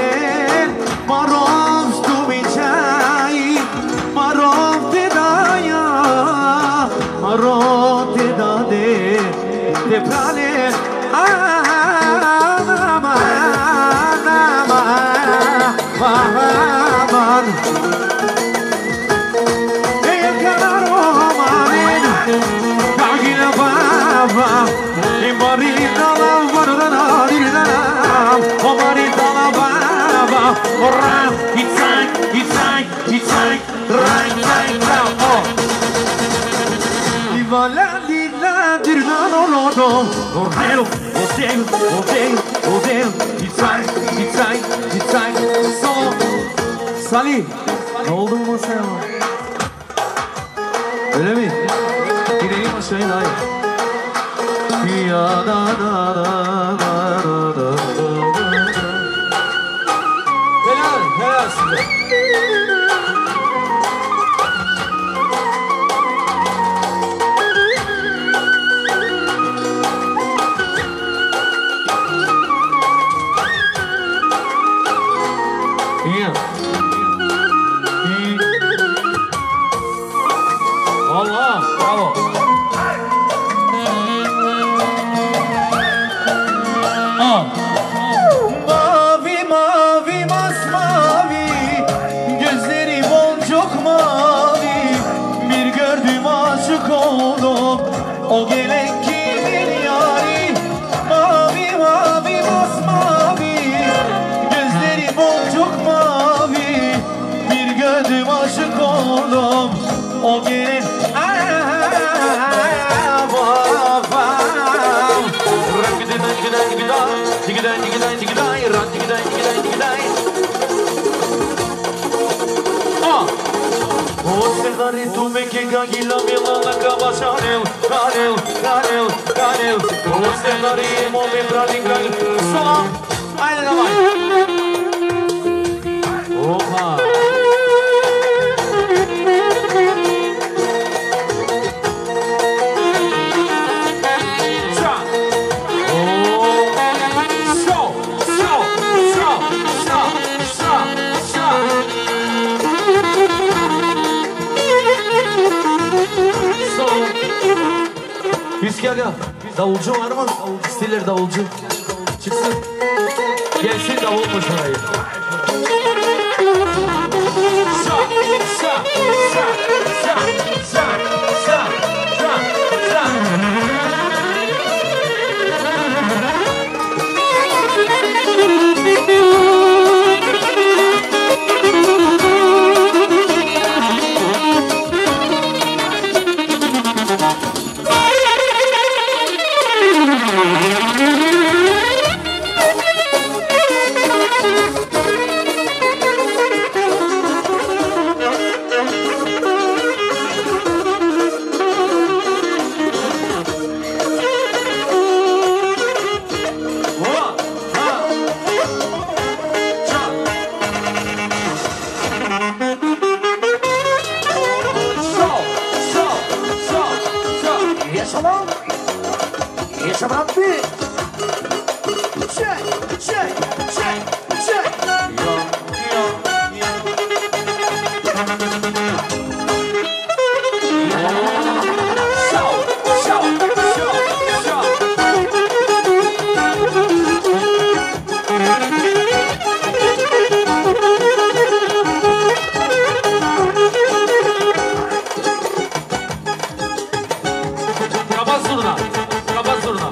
Maron tu bichai. Maron pedaya. Maron pedade. Depraren. Aman aman. Ey caro manin, pagina baba, e marita la varana dirana, o marita la baba, ora, itzai, itzai, itzai, rai, rai, rai, oh. Ivala dila dirana lodo, ornero, odeo, odeo, odeo, itzai, itzai, itzai, so. Salih, ne oldu mu masaya? Öyle mi? Gidelim aşağıya daha iyi. Ya da da da da da da. Helal, helal size. İyi. İyi. Allah, bravo. Ah. Mavi mavi masmavi, gözleri boncuk mavi. Bir gördüm aşık oldum, o gelen kimin yari? Mavi mavi masmavi, gözleri boncuk mavi. Bir gördüm aşık oldum, o gelen Osservare tu me che caghi la mia mano cava Chanel, Chanel, Chanel, Chanel. Osservare mo me pratica salam. Haydi davay. Oha. Hüskarya, davulcu var mı? Stiller davulcu. Çıksın. Gelsin davulmuş orayı. Şabratlı. Çek, çek, çek, çek. Yo, yo, yo. Şov, şov, şov, şov. Kaba zurna, kaba zurna.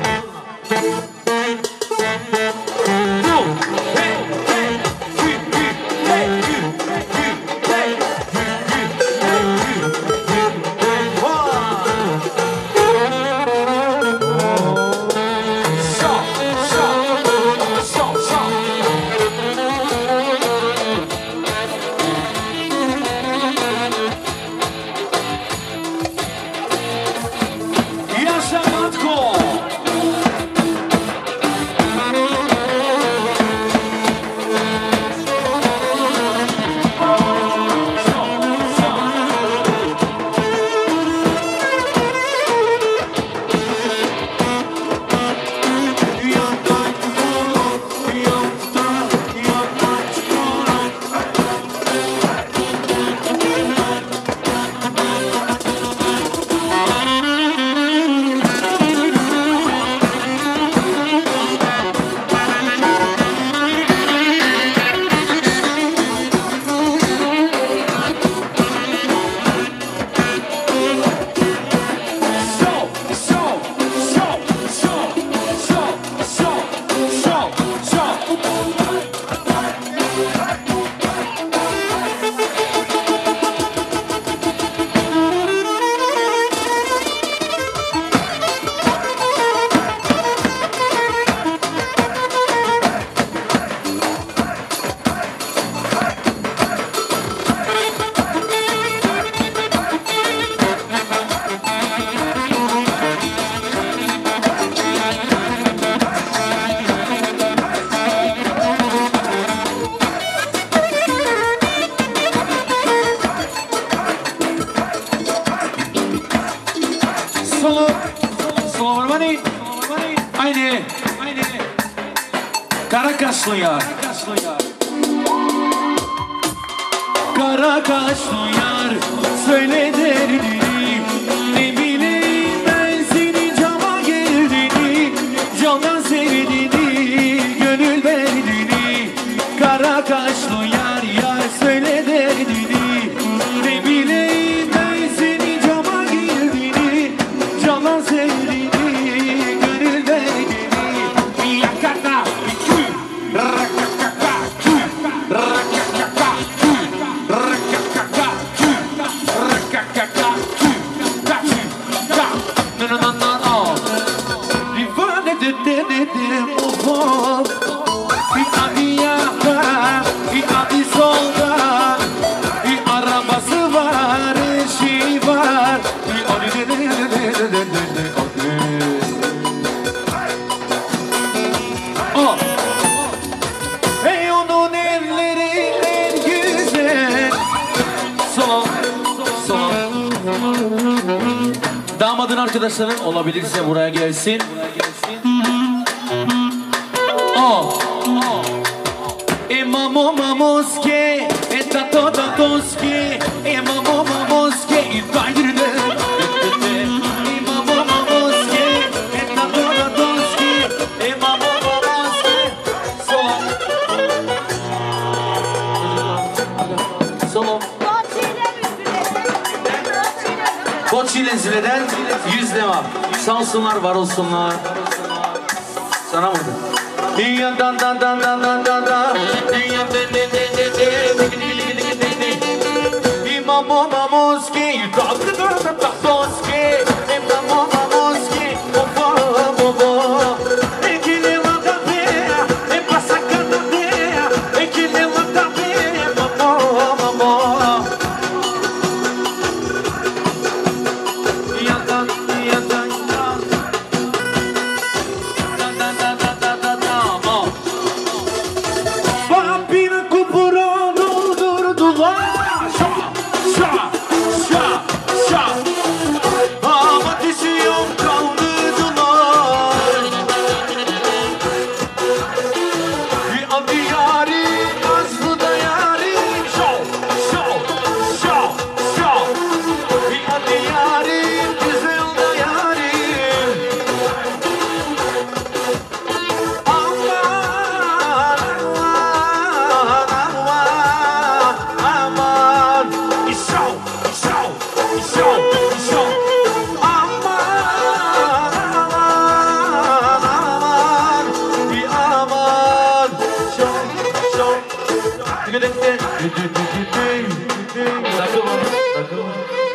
Kara kaşlı yar söyle derdini, ne bileyim ben seni cama geldiğini, candan sevdiğini, gönül verdiğini. Kara kaşlı yar yar söyle derdini, ne bileyim ben seni cama geldiğini, candan sevdiğini, gönül verdiğini. Yakata iki rakakaka iki rakakaka Damadın arkadaşların olabilirse buraya gelsin. Oh, oh. E mamo mamoske, e tato tatoske, e mamo mamoske, e tayride. E mamo mamoske, e tato tatoske, e mamo mamoske. Solo. Solo. Koçi'yle Zile'den yüz devam. Sağ olsunlar, var olsunlar. Sana vurdu. Dan dan dan dan dan dan dan dan. İmamo mamoski, tatlı tatlı tatlıski. İmamo mamoski, opa opa. Ekili latapea, e pasacatapea. Ekili latapea, mamo mamo. Papina kupura doldurdular. Şa, şa. Tıkıdıktı. Takılma. Takılma.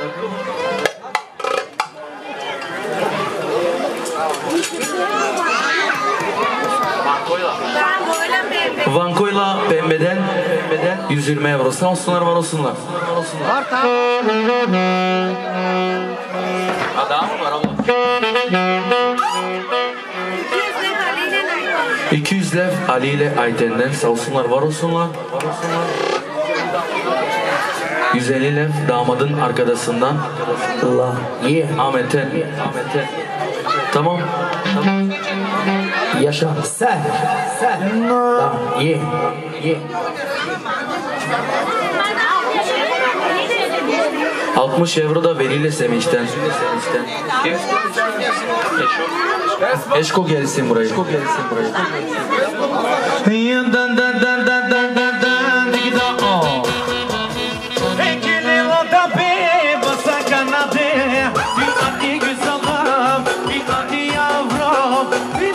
Vankoyla Pembe'den yüz yirmi euro. Sağ olsunlar, var olsunlar. Var tamam. Adam var ama. iki yüz lev Ali ile Ayten'den sağ olsunlar, var olsunlar. yüz elli lev damadın arkadaşından Allah. Ye. Ahmet'ten. Ahmet'ten. Tamam. Tamam. Yaşa. Sen. Sen. Tamam. Ye. Ye. altmış euro da veliyle Sevinç'ten. Kim? Eşko gelsin buraya. Eşko gelsin buraya. Dan dan dan dan dan dan dan digida o. Ekili lada be basakana de. Bir ati güzelim, bir ati yavrum, bir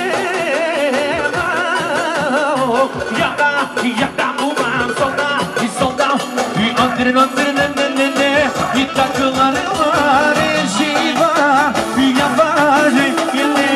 yaka yaka umam solda, solda. Bir andirin andirin ne ne ne. Bir takıları var, eşi var, bir yabancı yine.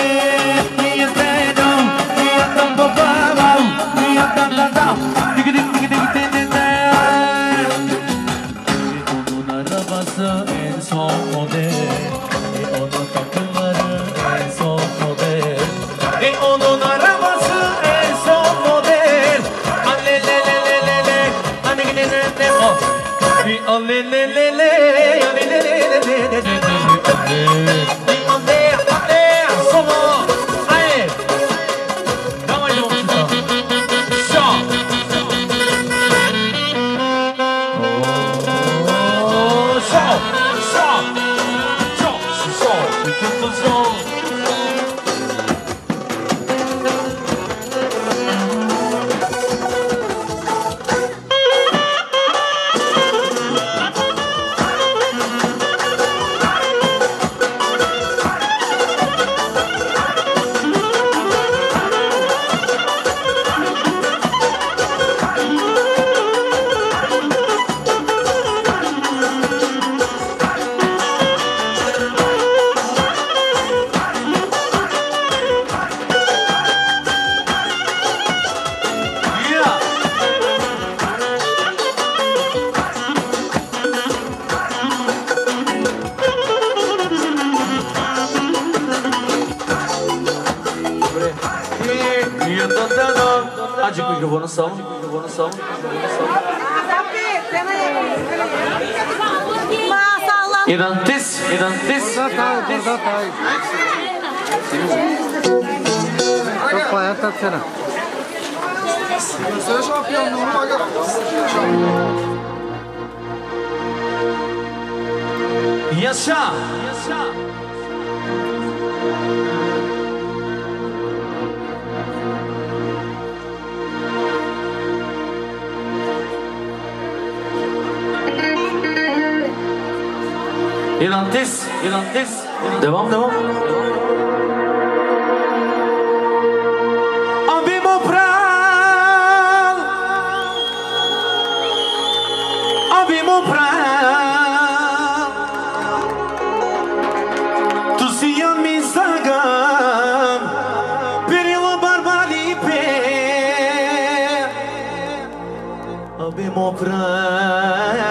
Onun arabası en son model, e onun takımları en son model, e onun arabası en son model. Alelelelelele, anelelelele, oh, bir alelelele, alelelelele, bir ande ande, solo, ay, давай его сюда, все. Acık mikrofonu savun, mikrofonu savun. İdentis, İdentis. Burada tay, burada tay. Çok bayağı tatsana. Sen şampiyonluğunu bak. Yaşa! Yaşa! İlantis, İlantis. Devam, devam. Abi Mopral, Abi Mopral, tu sia mi sagam, perilo barbali pe, Abi Mopral.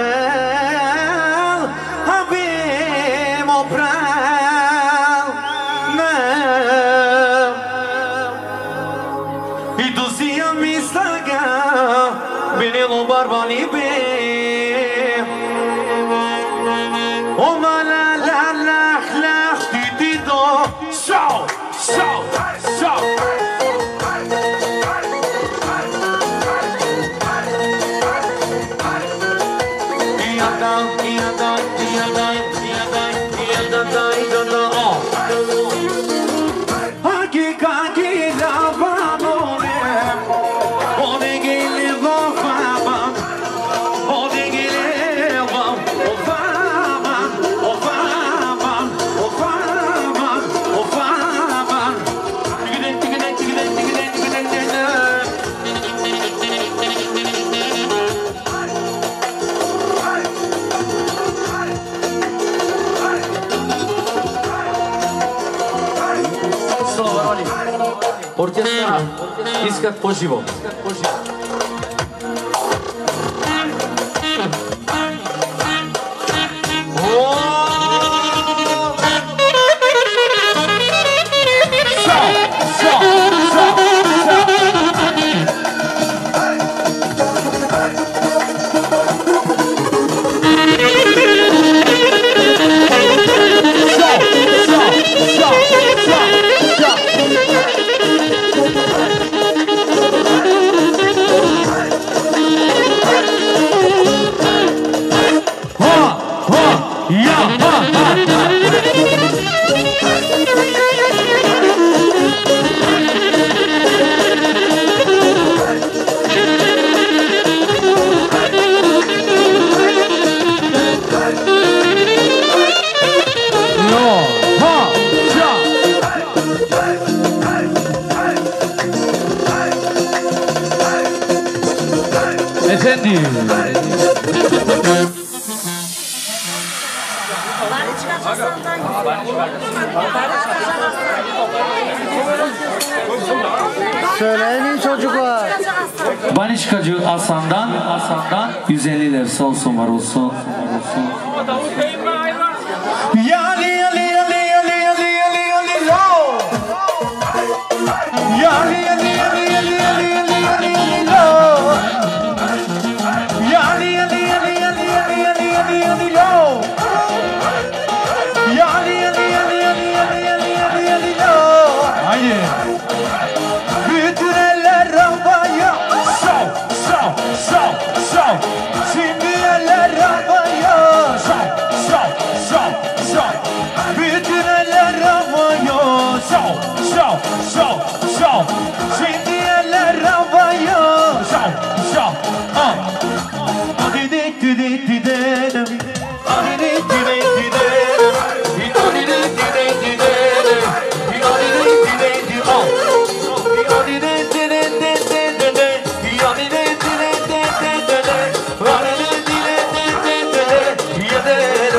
Barbani be, oh la la la la la, di di do, show, show, show. Iada, iada, iada, iada, iada, iada, oh. Hagi hagi la vamone, one gele gofa. Искат по-живо. Efendim. Söyleyin çocuklar. Banişkacı Hasan'dan Hasan'dan yüz elli lira sağ olsun var olsun. Yali yali yali yali yali yali yali lo. Yali yali yali yali yali yali yali yali lo. Yali yali yali yali yali yali yali yali lo. Yali yali yali yali yali yali yali yali lo. Haydi. Bütün eller havaya. Sol sol sol sol. Şimdi eller havaya. Sol sol sol sol. Bütün eller havaya. Sol sol sol sol. Şimdi eller havaya. Sol sol. Ah. Hadi dik dik dik dik. Hadi dik dik dik dik. Hadi dik dik dik dik. Hadi dik dik dik dik. Hadi dik dik dik dik. Hadi dik dik dik dik. Hadi dik dik dik dik.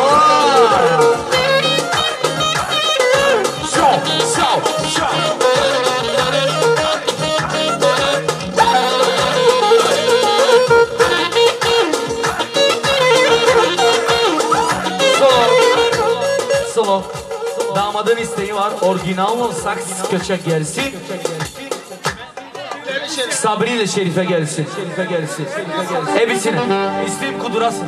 Sol sol sol. Solo. Damadın isteği var. Orijinal mı? Saks köçek gelsin. Sabri ile Şerife gelsin. Şerife gelsin. Hepsine. İsteğim kudurasın.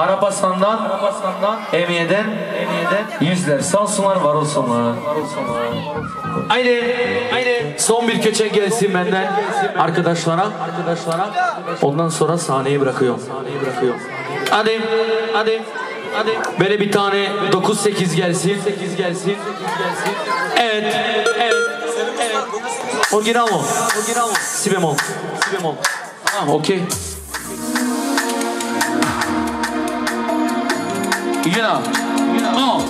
Arapasan'dan, Emiye'den, yüzler sağ olsunlar, var olsunlar. Haydi, haydi. Son bir köçe gelsin benden arkadaşlara. Ondan sonra sahneye bırakıyorum. Hadi, hadi. Hadi. Böyle bir tane dokuz sekiz gelsin. Evet, evet, evet. Original mı? Si bemol. Tamam, okey. You know, oh.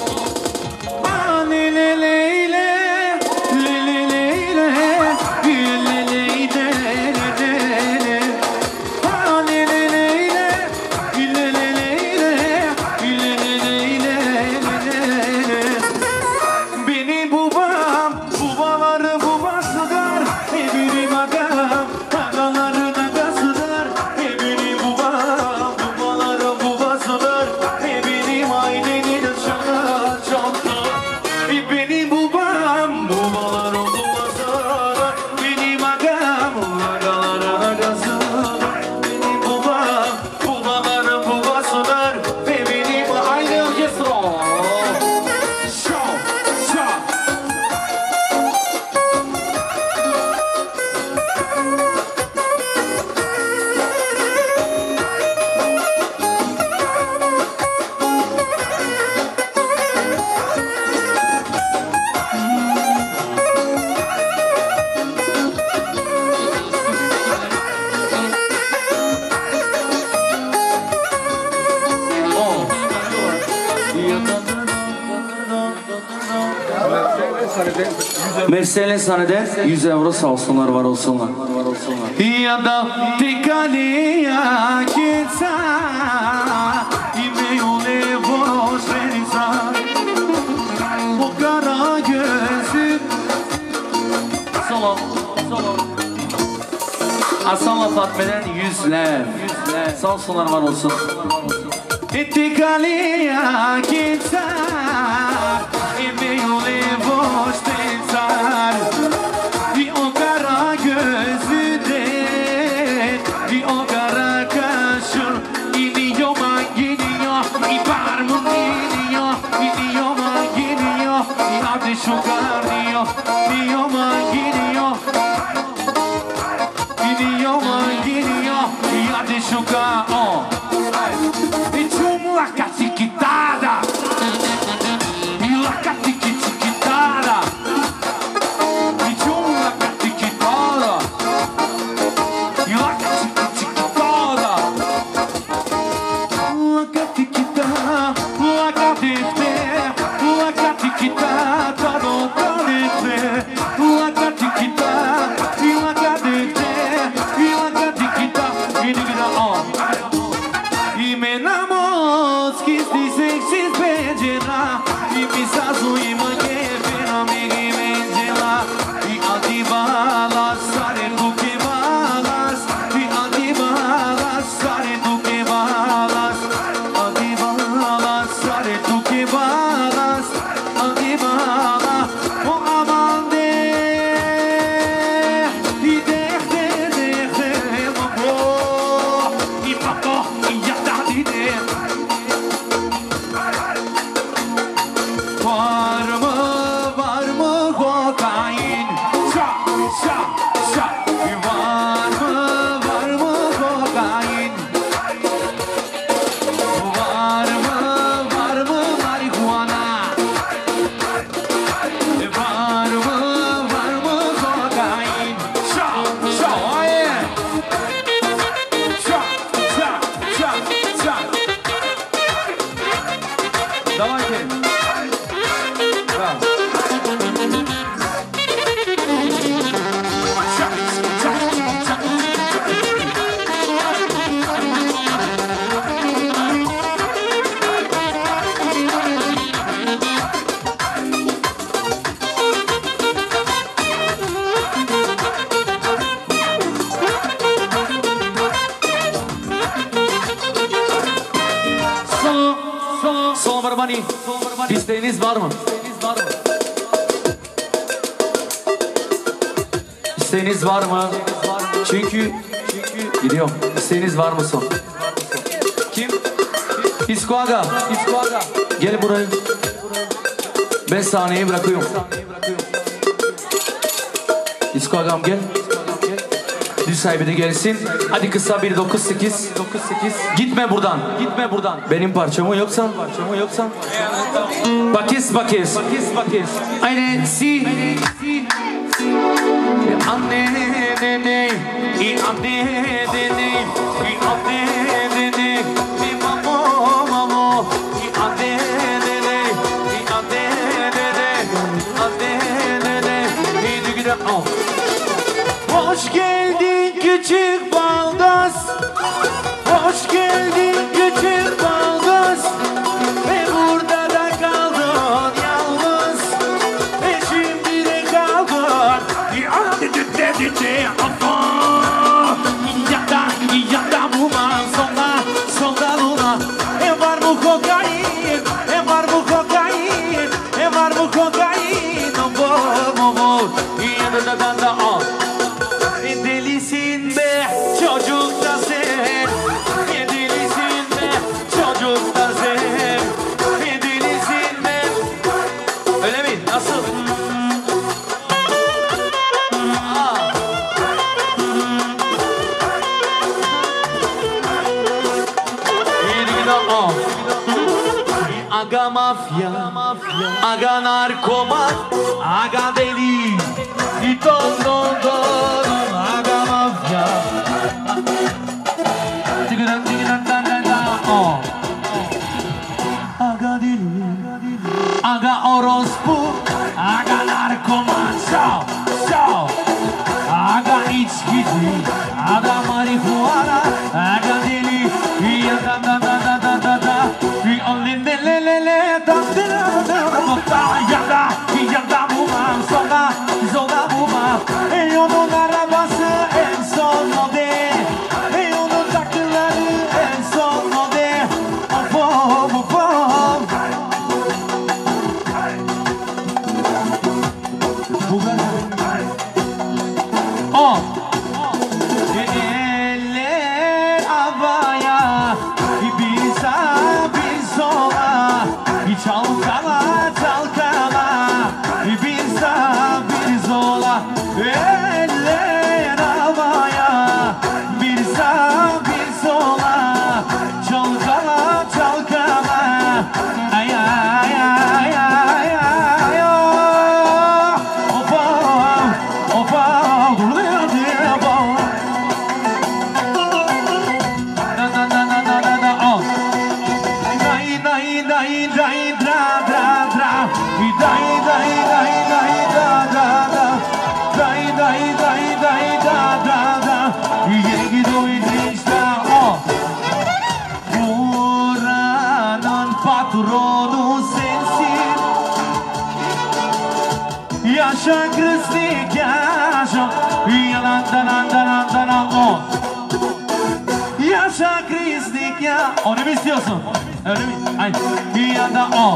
Mercedes sahnede yüz euro sağ olsunlar, var olsunlar. Ya da tekaliya kitsa ime yole boş verisa o kara gözü solo solo Hasan'la Fatme'den yüzler sağ olsunlar, var olsun. Tekaliya kitsa ime yole boş pensar bir o kara gözüde bir o kara kaşın iniyor man gidiyor iparmın iniyor iniyor man gidiyor ateş ukar diyor iniyor man gidiyor iniyor man gidiyor ateş ukar oh içum la caciquitada la caciquitada İsteğiniz var mı? İsteğiniz var mı? Çünkü çünkü gidiyorum. İsteğiniz var mı son? Kim? Fisko Aga, Fisko Aga. Gel buraya. beş saniye bırakıyorum. Fisko Agam gel. Düz sahibi de gelsin. Hadi kısa bir dokuz sekiz. Gitme buradan. Gitme buradan. Benim parçamı yoksa. Parçamı yoksa. Bakis bakis. Bakis bakis. Aynen si. Anne ne ne. İ anne ne ne. İ anne ne ne. İ mamo mamo. İ anne ne ne. İ anne ne ne. Anne ne ne. İ dügüde al. Hoş geldin küçük balgaz. Hoş geldin küçük balgaz. Ve burada da kaldın yalnız. Ve şimdi de kaldın. Yada yada bu man sonda sonda luna. E var bu kokain. E var bu kokain. E var bu kokain. Bo bo bo. Yada da da da al. Delisin be çocuk da sen. Delisin be çocuk da sen. Delisin be. Öyle mi? Nasıl? Aa. Yedi o. Aga mafya, aga narkoman, aga deli. Don don don, aga mafya. Tigran tigran dan dan dan, oh. Aga deli, aga orospu, aga narkoman, so so. Aga içkici, aga marihuana, aga deli, ya da da da da da da da. We only le le le le da da da da. Ya da ya da bu man sonda sonda bu man. Ey onun arabası en son model. Ey onun takıları en son model. Of of of of. Bu kadar. Oh. Eller havaya, bir sağa bir sola, çalkala çalkala, bir sağa bir sola. Eller havaya, bir sağa bir sola, çalkala çalkala. Ay ay ay ay ay oh. Opa opa buraya diye bak. Na na na na na na na oh. Dai dai dai dai dra dra dra. Dai dai dai dai da da da. Dai dai dai dai da da da. Yere gidiyor işte oh. Buranın patronu sensin. Yaşa Kristik yaşa. Yalan danan danan danan oh. Yaşa Kristik ya. Onu mu istiyorsun? Öyle mi? Ay. Ya da o.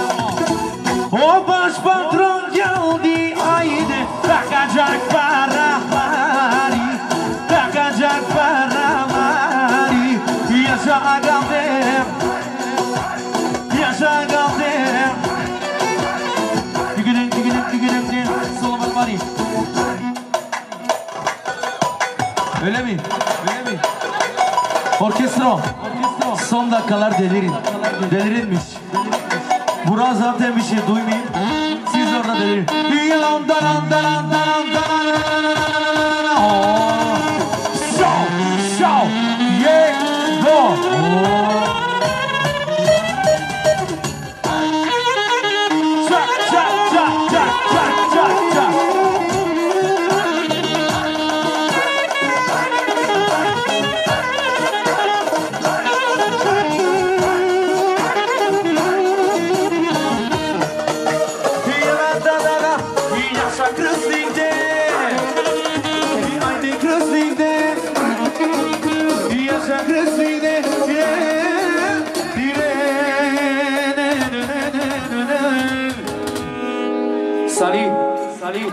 O baş patron geldi haydi. Takacak paraları. Takacak paraları. Yaşa agam dem. Yaşa agam dem. Tükürüm tükürüm tükürüm dem. Solamak var ya. Öyle mi? Öyle mi? Orkestro. Son dakikalar delirin. Delirinmiş. Burak zaten bir şey duymayayım. Siz orada delirin. Yalan danan danan danan danan. Show, show, yeah, go. Çak çak çak çak çak çak çak. Salih, Salih.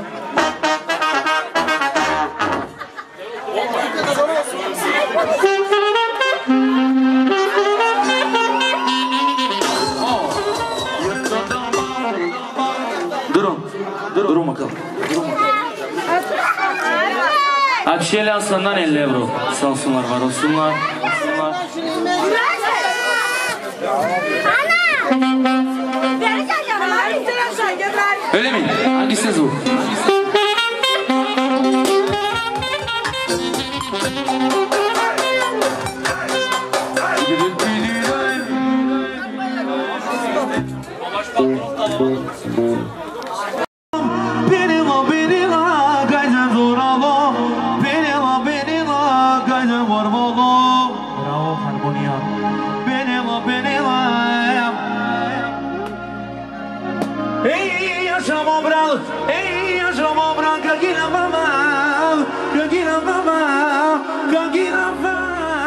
Şişeli Aslan'dan elli euro. Sağ olsunlar, var olsunlar. olsunlar. Öyle mi? Hangisi bu? Benim o benim ha gaydan zoralo. Benim o benim ha gaydan varmalo. Bravo harmonia. Benim o benim ha. Ey yaşama bral, ey yaşama bral, gagina mama, gagina mama, gagina mama.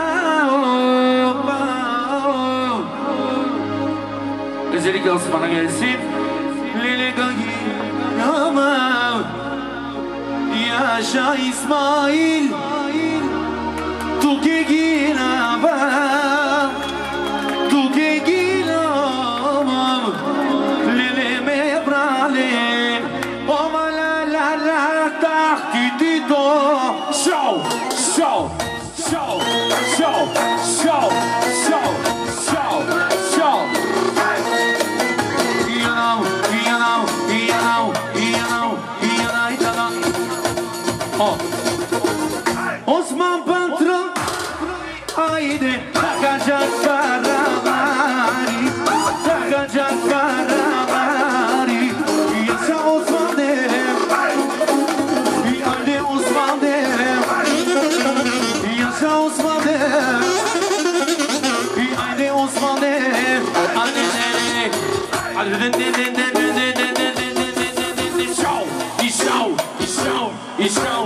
Özellikle Osman'a gelsin. Lili gagina mama, yaşa İsmail, tu gagina mama, tu gagina mama. Oh la la la ta kitito show show show show show show show show you know you know you know you know you know oh Osman Patron haydi takacak paraları takacak paraları yaşa Osman derim haydi Osman derim yaşa Osman derim haydi Osman derim haydi show show show show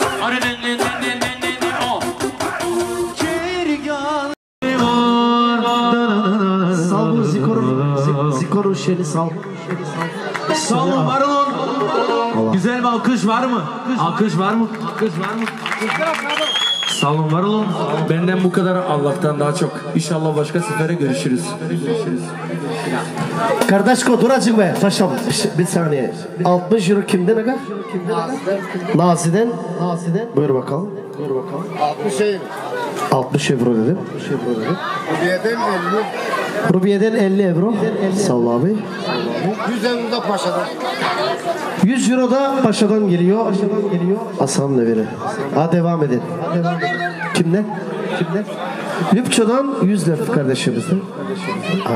Sal bu zikoru, zikoru şeli sal. Sağ olun, var olun. Güzel bir alkış var mı? Alkış var mı? Alkış var mı? Sağ olun, var olun. Benden bu kadar, Allah'tan daha çok. İnşallah başka sefere görüşürüz. Görüşürüz. Kardeşko dur azıcık be. Taşam. Bir saniye. altmış euro kimden aga? Nazi'den. Nazi'den. Buyur bakalım. Buyur bakalım. altmış euro. altmış euro dedim. altmış euro dedim. Rubiye'den elli. Rubiye'den elli euro. Sağ ol abi. yüz euro da Paşa'dan. yüz euro da Paşa'dan geliyor. Paşa'dan geliyor. Hasan Neveri. Ha devam edin. Kimden? Kimden? Lüpço'dan yüz lira kardeşimizden. Ha.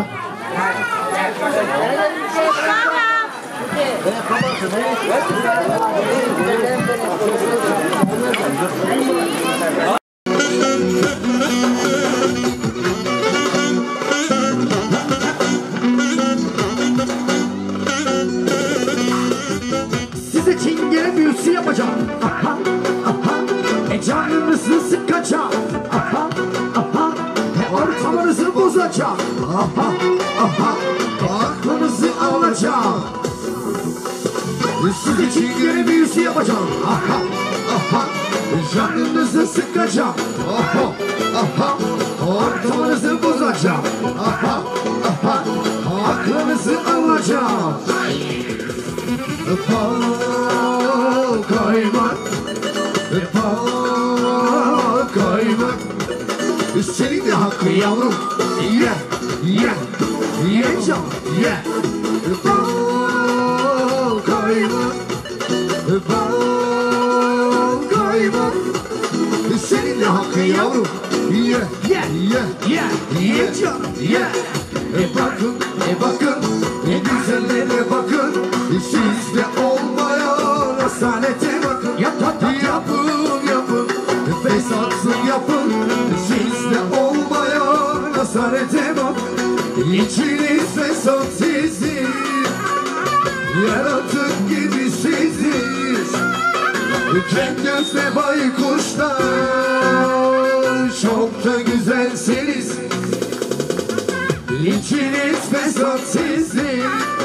Size çingene büyüsü yapacağım. Aha, aha. E canınızı sıkacağım. Aha, aha. E ortalarınızı bozacağım. Aha, aha. Aklınızı alacağım. Size çingene büyüsü yapacağım. Aha, aha. E canınızı sıkacağım. Aha, aha. Ortalarınızı bozacağım. Aha, aha. Aklınızı alacağım. Bal kaymak, bal kaymak. Senin de hakkı yavrum. Ye, ye, ye canım, ye. Bal kaymak, bal kaymak. Senin de hakkı yavrum. Ye, ye, ye, ye, ye canım, ye. E bakın, e bakın, e güzellere bakın. Sizde olmayan asalete bakın. Yap, yap, yap. Yapın, yapın, fesatsın yapın. Sizde olmayan asalete bakın. İçiniz fesat sizin, yaratık gibi siziz. Kem gözle baykuşlar, çok da güzelsiniz. İçiniz fesat sizin,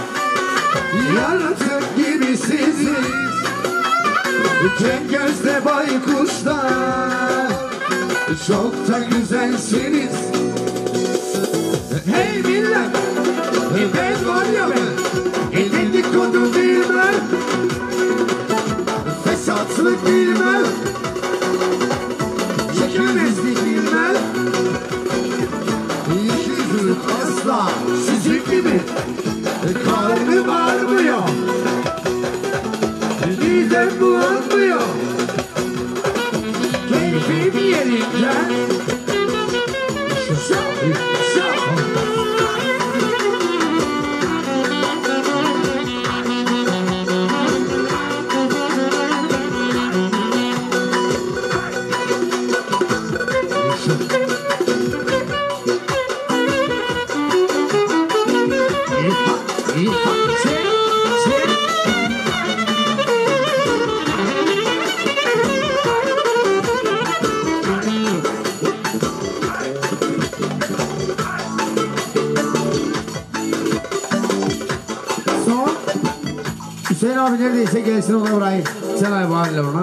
yaratık gibi siziz. Kem gözle baykuşlar, çok da güzelsiniz. Hey millet, ben var ya ben, e dedikodu bilmem, fesatlık bilmem, ikimizlik bilmem. İkizlik asla sizin gibi karnı varmıyor. Midem bulanmıyor. Keyfim yerinde. Hüseyin abi neredeyse gelsin ona burayı. Sen ay bağırla ona.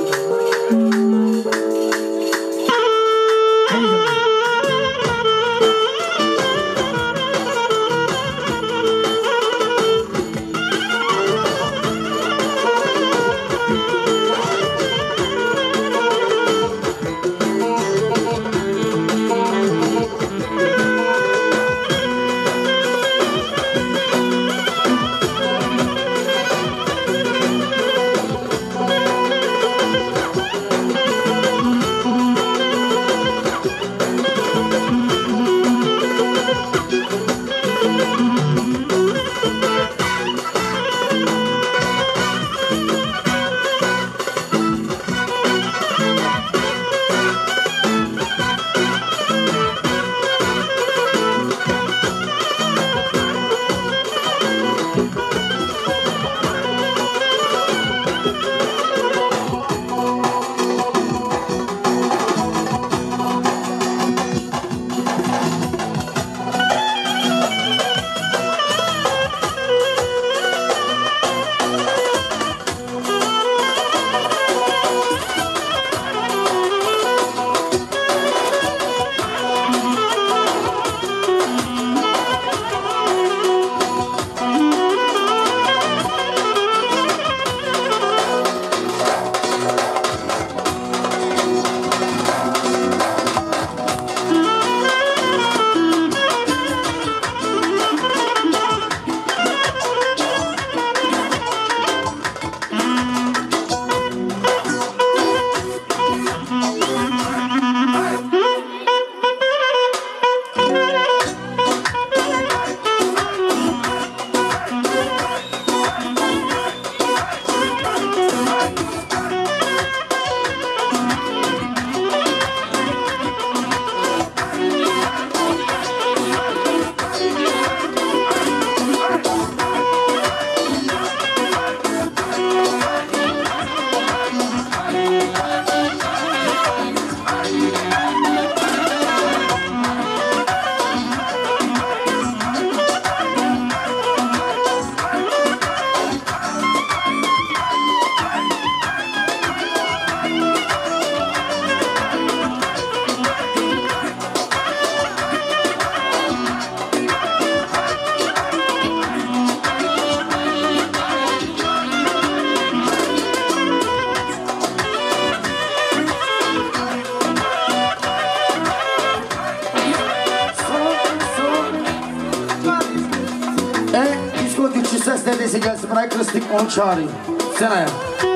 Ses neredeyse gelsin buraya kıstık onu çağırayım. Sen ayağa.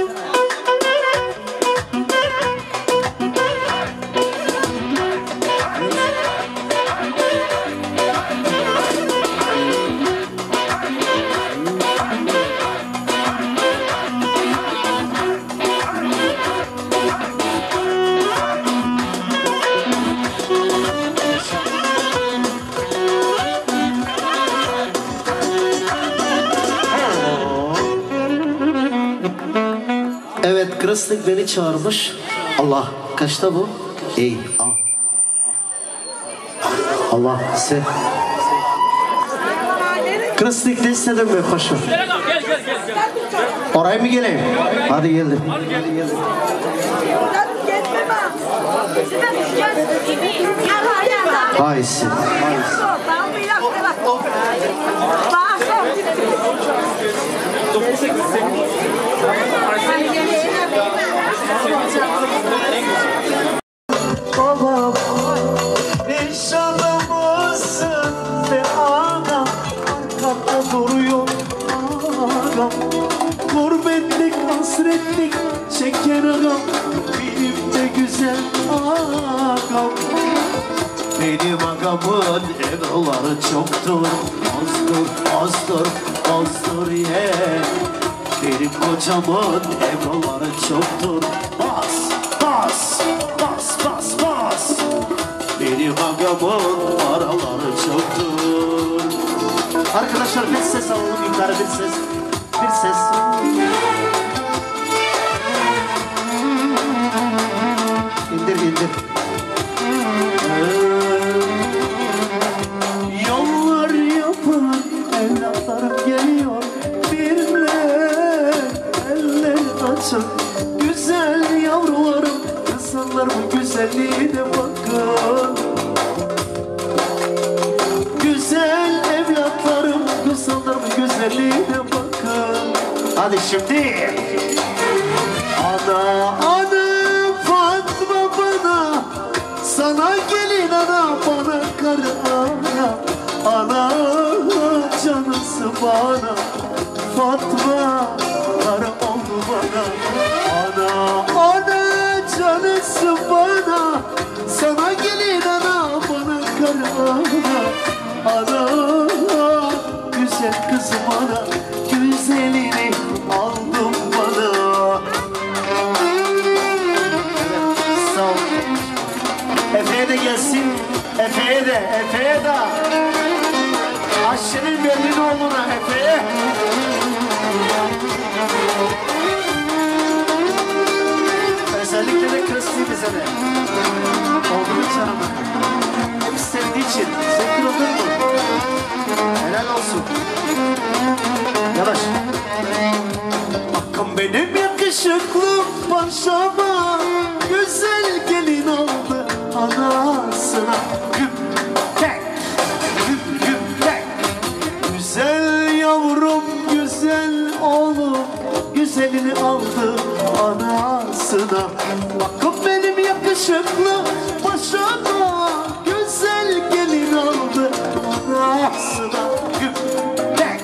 Evet, Kırıslık beni çağırmış. Allah, kaçta bu? İyi. Allah, sen. Kırıslık ne istedin be paşam? Oraya mı geleyim? Hadi geldim. Hadi geldim. Haysi. Benim agamın evları çoktur. Azdır, azdır, azdır ye. Benim kocamın evları çoktur. Bas, bas, bas, bas, bas. Benim agamın paraları çoktur. Arkadaşlar bir ses alalım yukarı, bir ses. Bir ses. İndir, indir. Yollar yapan evlatlarım geliyor. Birler eller açın. Güzel yavrularım, kızlarımın güzelliğine bakın. Güzel evlatlarım, kızlarımın güzelliğine bakın. Hadi şimdi. Ana, ana Fatma bana, sana gelin ana, bana karı ana. Ana canısı bana, Fatma karı oldu bana. Ana, ana canısı bana, sana gelin ana, bana karı ana. Ana güzel kızım ana, güzelini aldım bana. Sağ ol. Efe'ye de gelsin. Efe'ye de, Efe'ye de. Ayşe'nin belli oğluna Efe'ye. Özellikle de Kristi bize de. Oldu mu canım? Hep sevdiği için. Sevgili olur mu? Helal olsun. Yavaş. Bakın benim yakışıklı paşama, güzel gelin aldı anasına. Güm tek, güm güm tek. Güzel yavrum, güzel oğlum, güzelini aldı anasına. Bakın benim yakışıklı paşama, güzel gelin aldı anasına. Güm tek.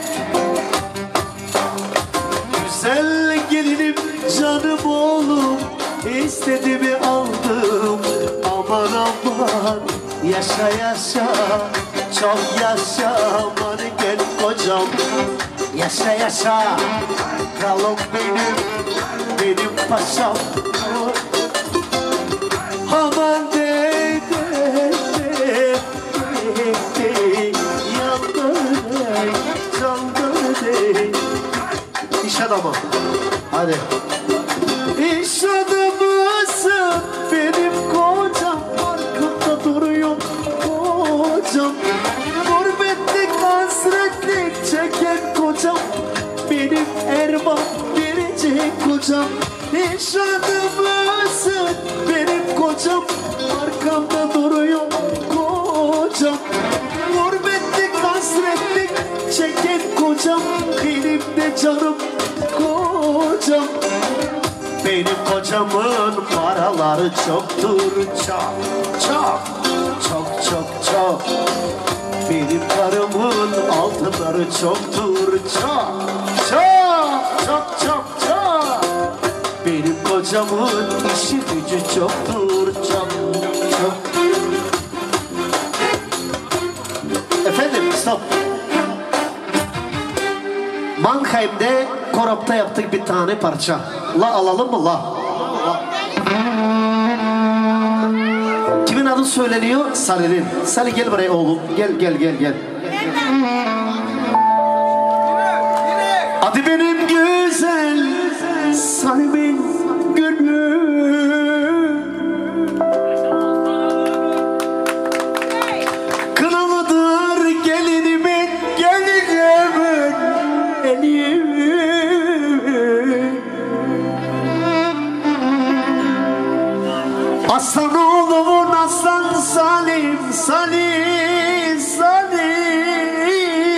Güzel gelinim, canım oğlum, istediğimi aldım. Aman aman, yaşa yaşa, çok yaşa, aman gel kocam. Yaşa yaşa, kralım benim, benim paşam. Aman de de de de, yandım, candım de. İş adamı. Hadi. İş adamısın benim kocam, arkamda duruyor kocam. Gurbetlik, hasretlik çeken kocam, benim Erman biricik kocam. İş adamısın benim kocam, arkamda duruyor kocam. Gurbetlik, hasretlik çeken kocam, benim de canım kocam. Benim kocamın paraları çoktur, çok, çok, çok, çok, çok. Benim karımın altınları çoktur, çok, çok, çok, çok, çok. Benim kocamın işi gücü çoktur, çok, çok. Efendim, stop. Mannheim'de Korap'ta yaptık bir tane parça. La alalım mı la? La. Kimin adı söyleniyor? Salih'in. Salih gel buraya oğlum. Gel gel gel gel. Adı benim güzel Salih'in gönlü. Kınalıdır gelinimin, gelinimin eli. Aslan oğlumun aslan Salim, Salim, Salim.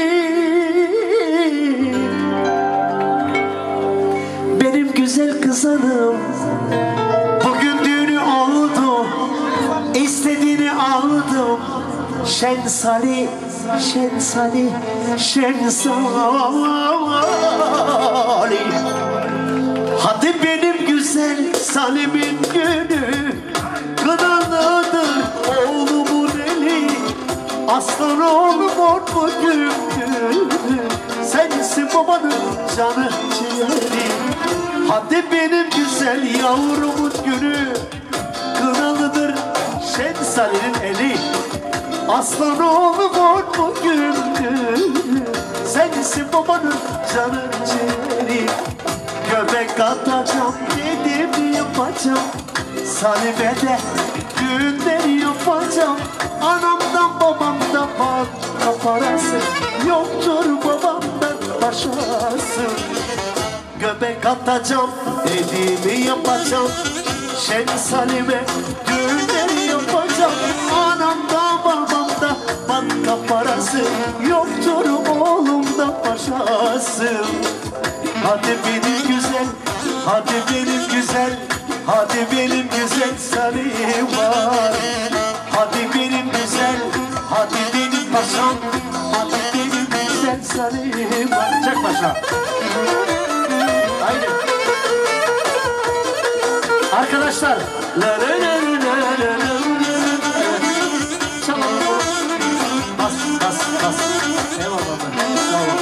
Benim güzel kızanım, bugün düğünü oldu, istediğini aldım. Şen Salih, Şen Salih, Şen Salih. Hadi benim güzel Salim'in günü, kınalıdır oğlumun eli. Aslan oğlum olma gülüm, sensin babanın canı ciğeri. Hadi benim güzel yavrumun günü, kınalıdır Şen Salih'in eli. Aslan oğlum olma gülüm, sensin babanın canı ciğeri. Göbek atacağım dedim yapacağım, Salih'e de düğünleri yapacağım. Anamdan babamdan banka parası yoktur, babamdan başarısı. Göbek atacağım dediğimi yapacağım, Şen Salih'e düğünleri yapacağım. Anamdan babamdan banka parası yoktur, oğlumdan başarısı. Hadi benim güzel, hadi benim güzel, hadi benim güzel Salih'im var. Hadi benim güzel, hadi benim paşam, hadi benim güzel Salih'im var. Çek başla. Haydi. Arkadaşlar. Çalalım. Bas, bas, bas. Eyvallah. Sağ olun.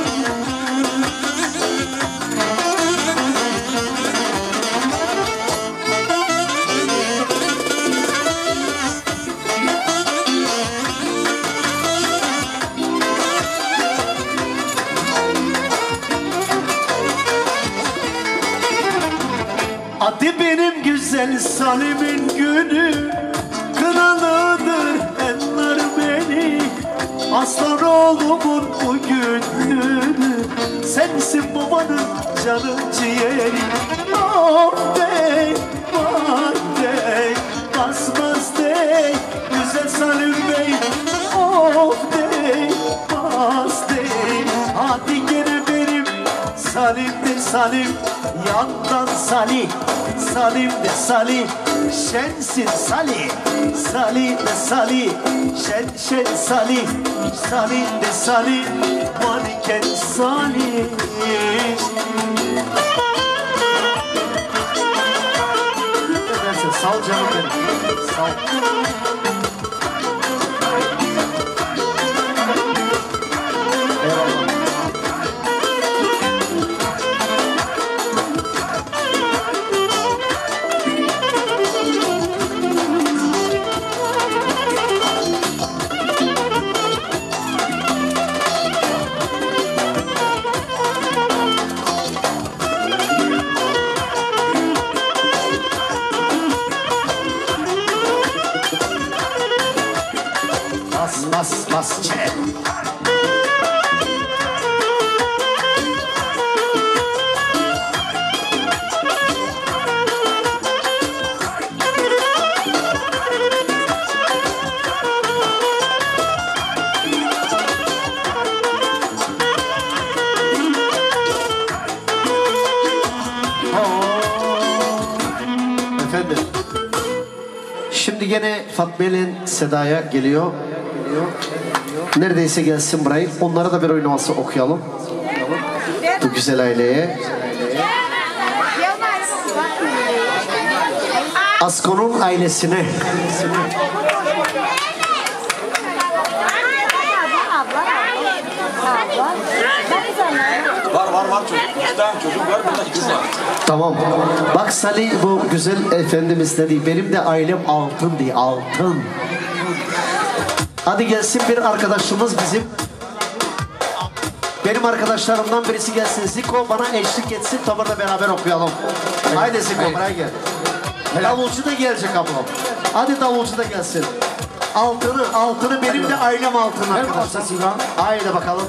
Hadi benim güzel Salim'in günü, kınalıdır enler beni. Aslan oğlumun bu gününü, sensin babanın canı ciğeri. Oh dey, vay dey, basmaz dey, güzel Salim Bey. Oh dey, bas dey, hadi gene benim Salim'dir Salim, yandan Salih, Salim de Salih, Şensin Salih, Salih de Salih, Şen Şen Salih, Salih de Salih, Maniken Salih. Ne dersin? Sağ ol canım benim. Sağ ol. Bas bas çek. Efendim. Şimdi gene Fatma'nın Seda'ya geliyor. Neredeyse gelsin burayı. Onlara da bir oynaması okuyalım. Bu güzel aileye. Asko'nun ailesine. Var var var çocuk. İki tane çocuk var, burada kız var. Tamam. Bak Salih bu güzel efendimiz dedi. Benim de ailem altın diye. Altın. Hadi gelsin bir arkadaşımız bizim. Benim arkadaşlarımdan birisi gelsin. Ziko bana eşlik etsin. Taburda beraber okuyalım. Haydi Ziko buraya gel. Davulcu da gelecek ablam. Hadi davulcu da gelsin. Altını, altını benim de ailem altın arkadaşlar. Haydi bakalım.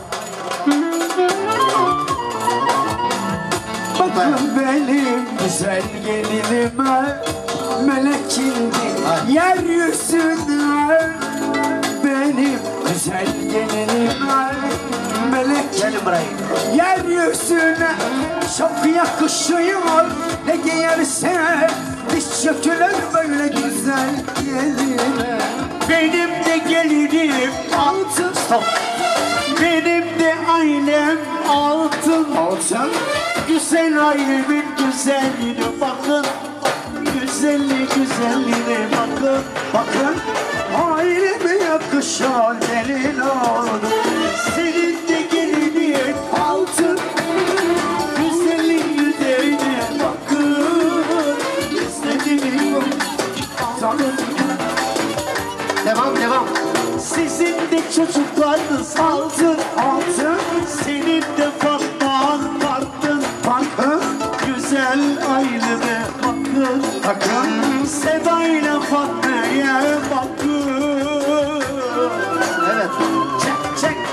Bakın benim güzel gelinime, melek indi yeryüzüne. Benim güzel gelinime, melek gelin buraya. Yeryüzüne çok yakışıyor, ne giyerse diş çökülür böyle güzel geline. Benim de gelinim altın. Stop. Benim de ailem altın. Altın. Güzel ailemin güzelliğine bakın. Güzelliği güzelliğine bakın. Bakın aileme yakın. yakışan gelin oldu. Senin de gelinin altın, güzelin yüzeyine bakın. İstediğim tanın. Devam devam. Sizin de çocuklarınız altın, altın. Senin de Fatma'nın farkın, farkın. Güzel aileme bakın, bakın. Seda'yla Fatma'ya bakın. Evet. Çek, çek.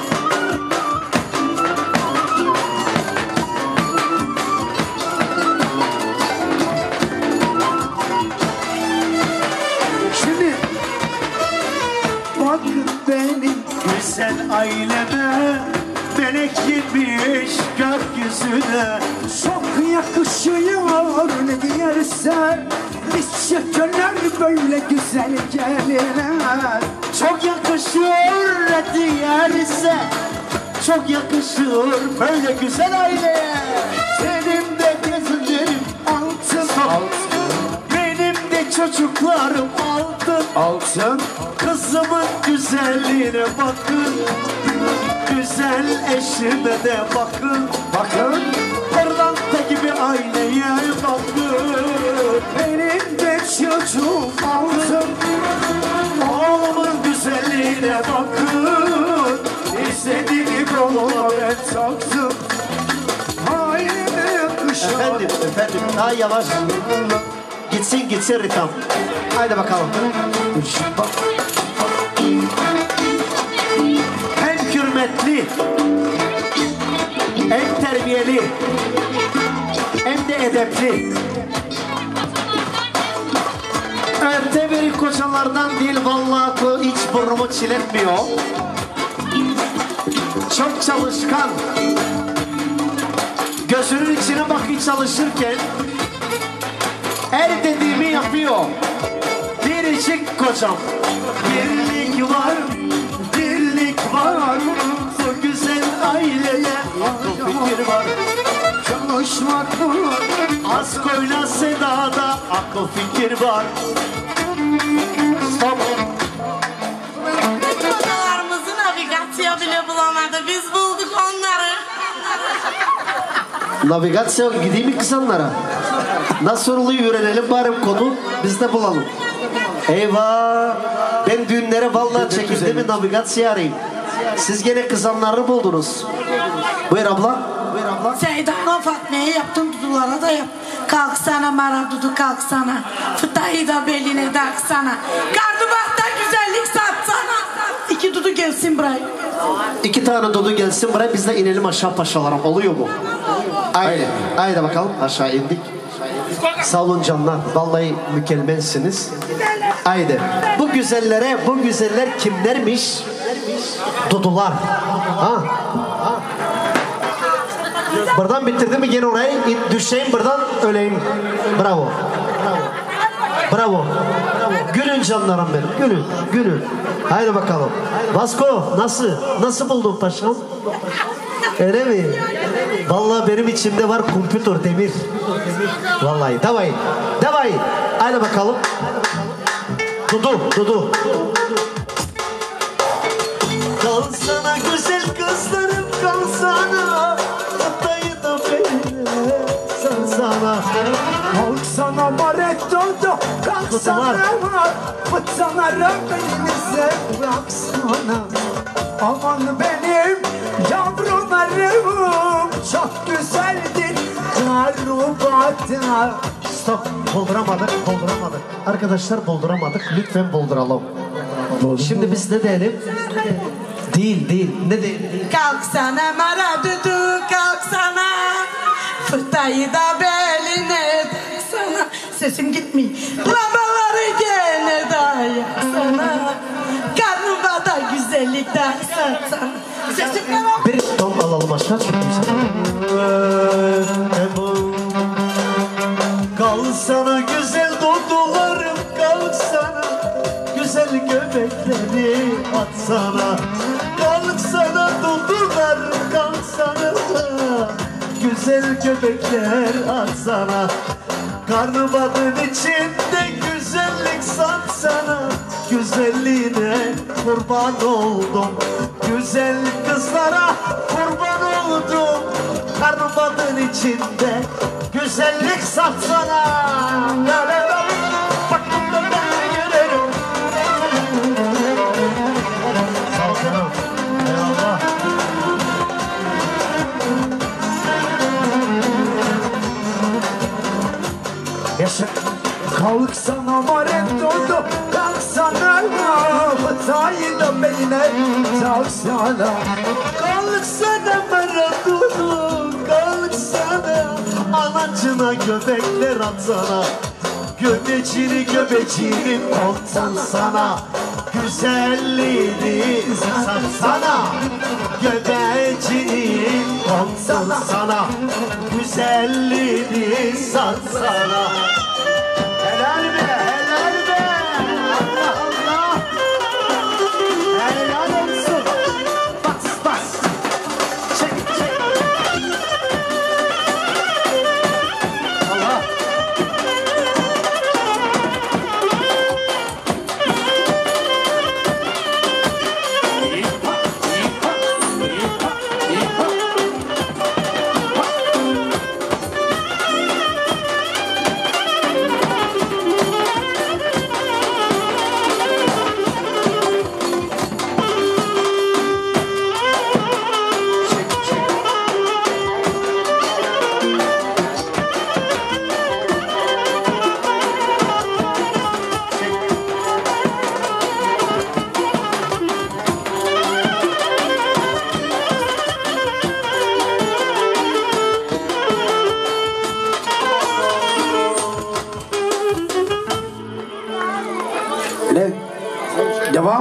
Şimdi bakın benim güzel aileme, melek girmiş gökyüzüne. Çok yakışıyor ne diyersen, biz çekeler böyle güzel gelinler. Çok yakışıyor ne diyerse, çok yakışıyor böyle güzel aileye. Benim de gözlerim altın, altın. Benim de çocuklarım altın, altın. Kızımın güzelliğine bakın, güzel eşime de bakın, bakın. Pırlanta gibi aileye bakın. Benim de çocuğum altın, oğlumun güzelliğine bakın. İstediğim oğluma ben taktım. Aileme yakışan. Efendim, efendim daha yavaş. Gitsin gitsin ritam. Haydi bakalım. En hürmetli, en terbiyeli, en de edepli. Erteberi kocalardan değil vallahi bu hiç burnumu çiletmiyor. Çok çalışkan. Gözünün içine bakıp çalışırken her dediğimi yapıyor. Biricik kocam. Birlik var, birlik var. Bu güzel aileye akıl fikir var. Çalışmak var. Askoyla Seda'da akıl fikir var. Stop. Odalarımızı navigasyon bile bulamadı. Biz bulduk onları. Navigasyon gideyim mi kızanlara? Nasıl oluyor öğrenelim bari konu biz de bulalım. Eyvah! Ben düğünlere vallahi çekildi mi navigasyon arayayım. Siz gene kızanları buldunuz. Buyur abla. Buyur abla. Seyda'na Fatma'ya yaptım, dudulara da yap. Kalksana Mara Dudu kalksana. Fıtayı da beline taksana. Kardubahta güzellik satsana. İki dudu gelsin buraya. İki tane dudu gelsin buraya biz de inelim aşağı paşalarım. Oluyor mu? Haydi. Haydi bakalım aşağı indik. Sağ olun canlar. Vallahi mükemmelsiniz. Haydi. Bu güzellere, bu güzeller kimlermiş? Dudular. Ha? Buradan bitirdi mi gene orayı? Düşeyim buradan öleyim. Bravo. Bravo. Gülün canlarım benim. Gülün. Gülün. Haydi bakalım. Vasco nasıl? Nasıl buldun paşam? Öyle mi? Vallahi benim içimde var kompütör demir. Vallahi. Davay. Davay. Haydi bakalım. Dudu. Dudu. Kalsana güzel kızlarım kalsana. Atayı da benimle sarsana. Kalksana marettodo, kalksana fıtsana Rabbimize bıraksana. Aman benim yavrularım çok güzeldir karubatına. Stop. Bolduramadık, bolduramadık. Arkadaşlar bolduramadık. Lütfen bolduralım. Şimdi biz ne diyelim? Değil, değil. Ne diyelim? Kalksana Mara Dudu kalksana. Fıtayı da beline taksana. Sesim gitmiyor. Lambaları gene dayaksana. Karnıma güzellik taksana. Sesim devam. Bir ton alalım aşağı çektim sana. Kalsana güzel dudularım kalksana. Güzel göbekleri atsana. Kalksana dudularım kalksana. Güzel göbekler atsana. Karnımadın içinde güzellik satsana. güzelliğine kurban oldum. Güzel kızlara kurban oldum. Karmadın içinde güzellik satsana. Baktığımda ben görelim. Sağ ol canım. Eyvallah. Yaşa. Kalksana marendodo, kalksana Fıtayla beline, kalksana. Kalksana marendodo, kalksana. Anacına göbekler atsana. Göbecini göbecini olsan sana. Güzelliğini satsana. Göbecini olsan sana. Güzelliğini satsana. Helal be, helal be. Allah Allah. Helal olsun. Bas, bas. Çek, çek. Allah. Ne? Devam.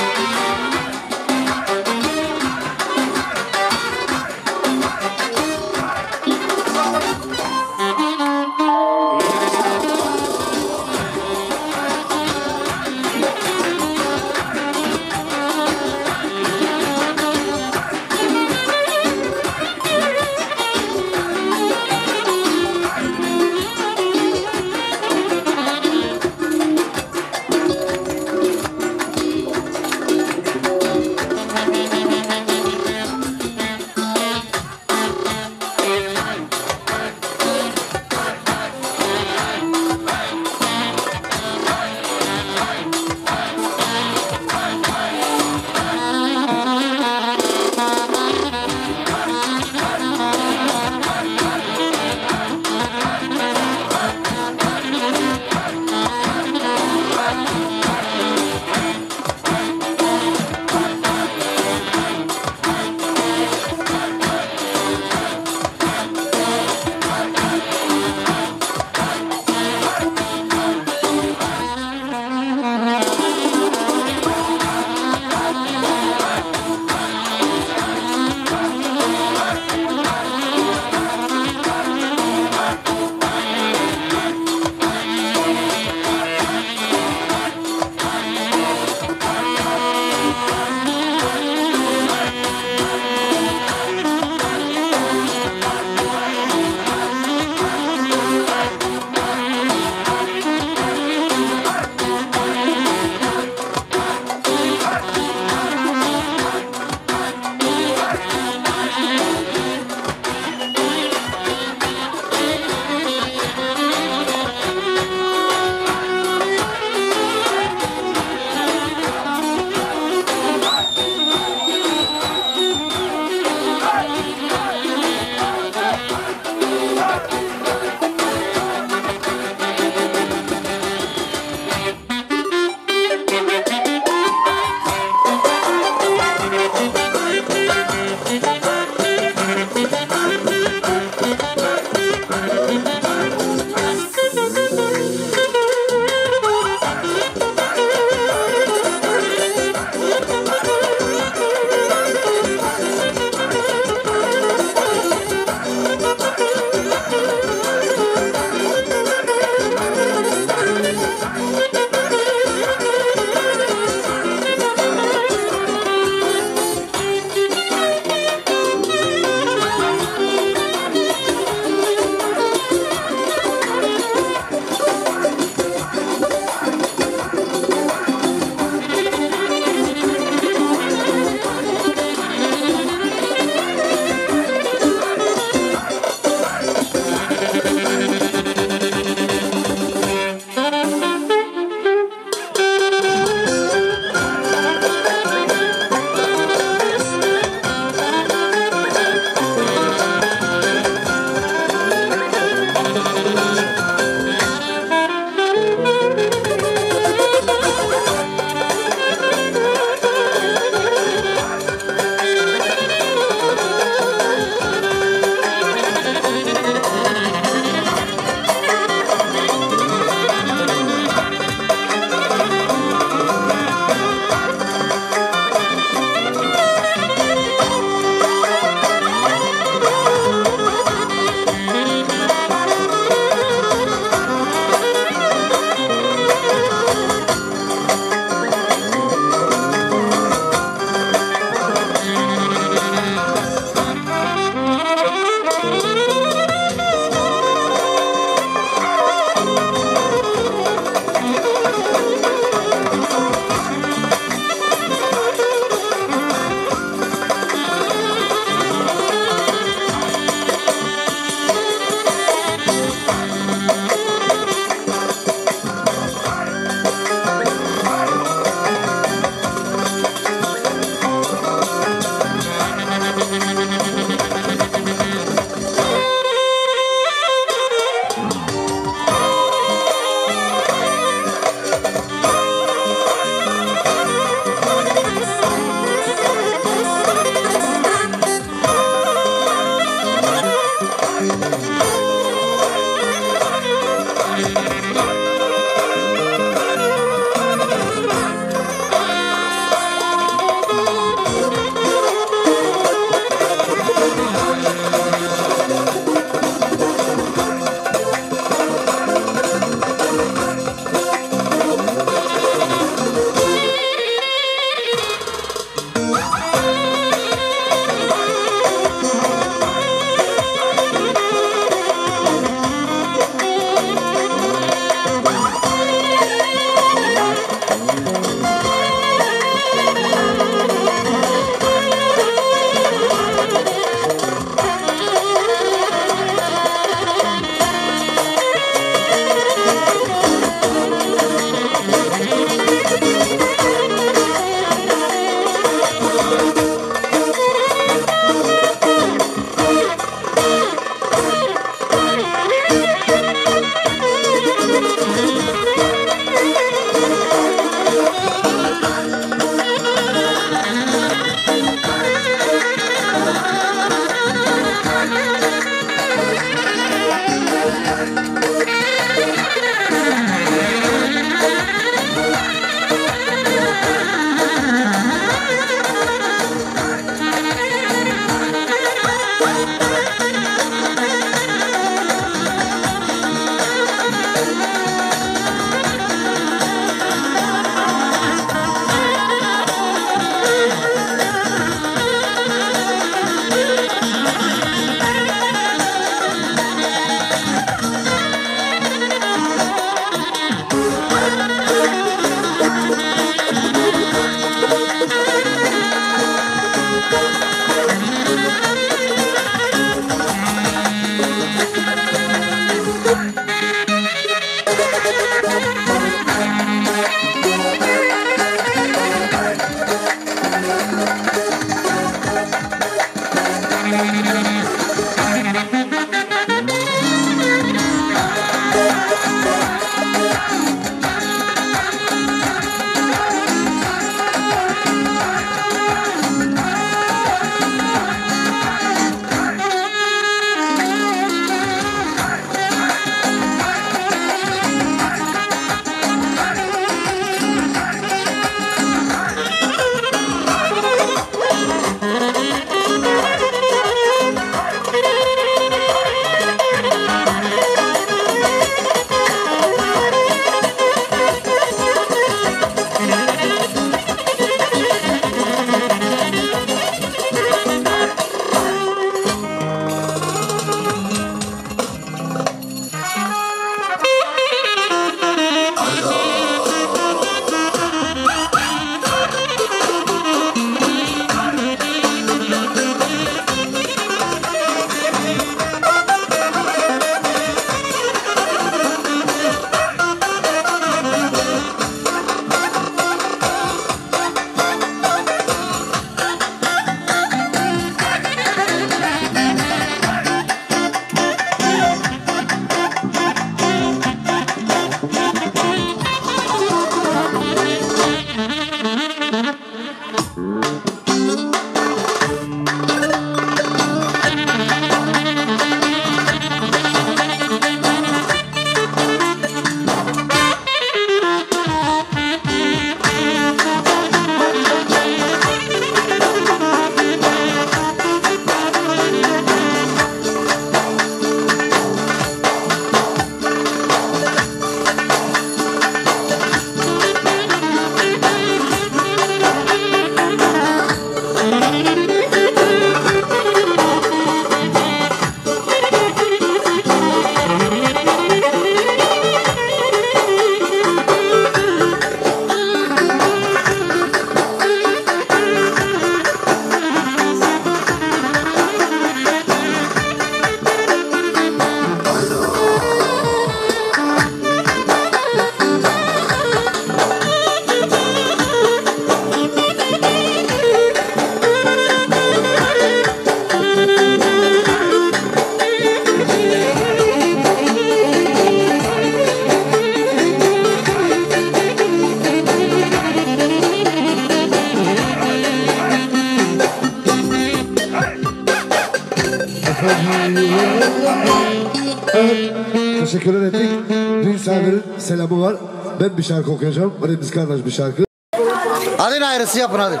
Teşekkürler ettik. Dün Samir'in selamı var. Ben bir şarkı okuyacağım. Hadi biz kardeş bir şarkı. Hadi ayrısı yapın hadi.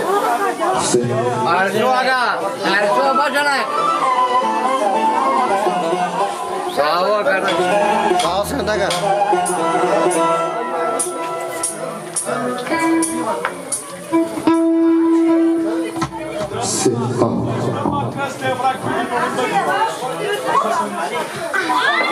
Ayrısı aga. Ayrısı bacanak. Sağ ol kardeşim. Sağ ol sen de gel. Sağ ol.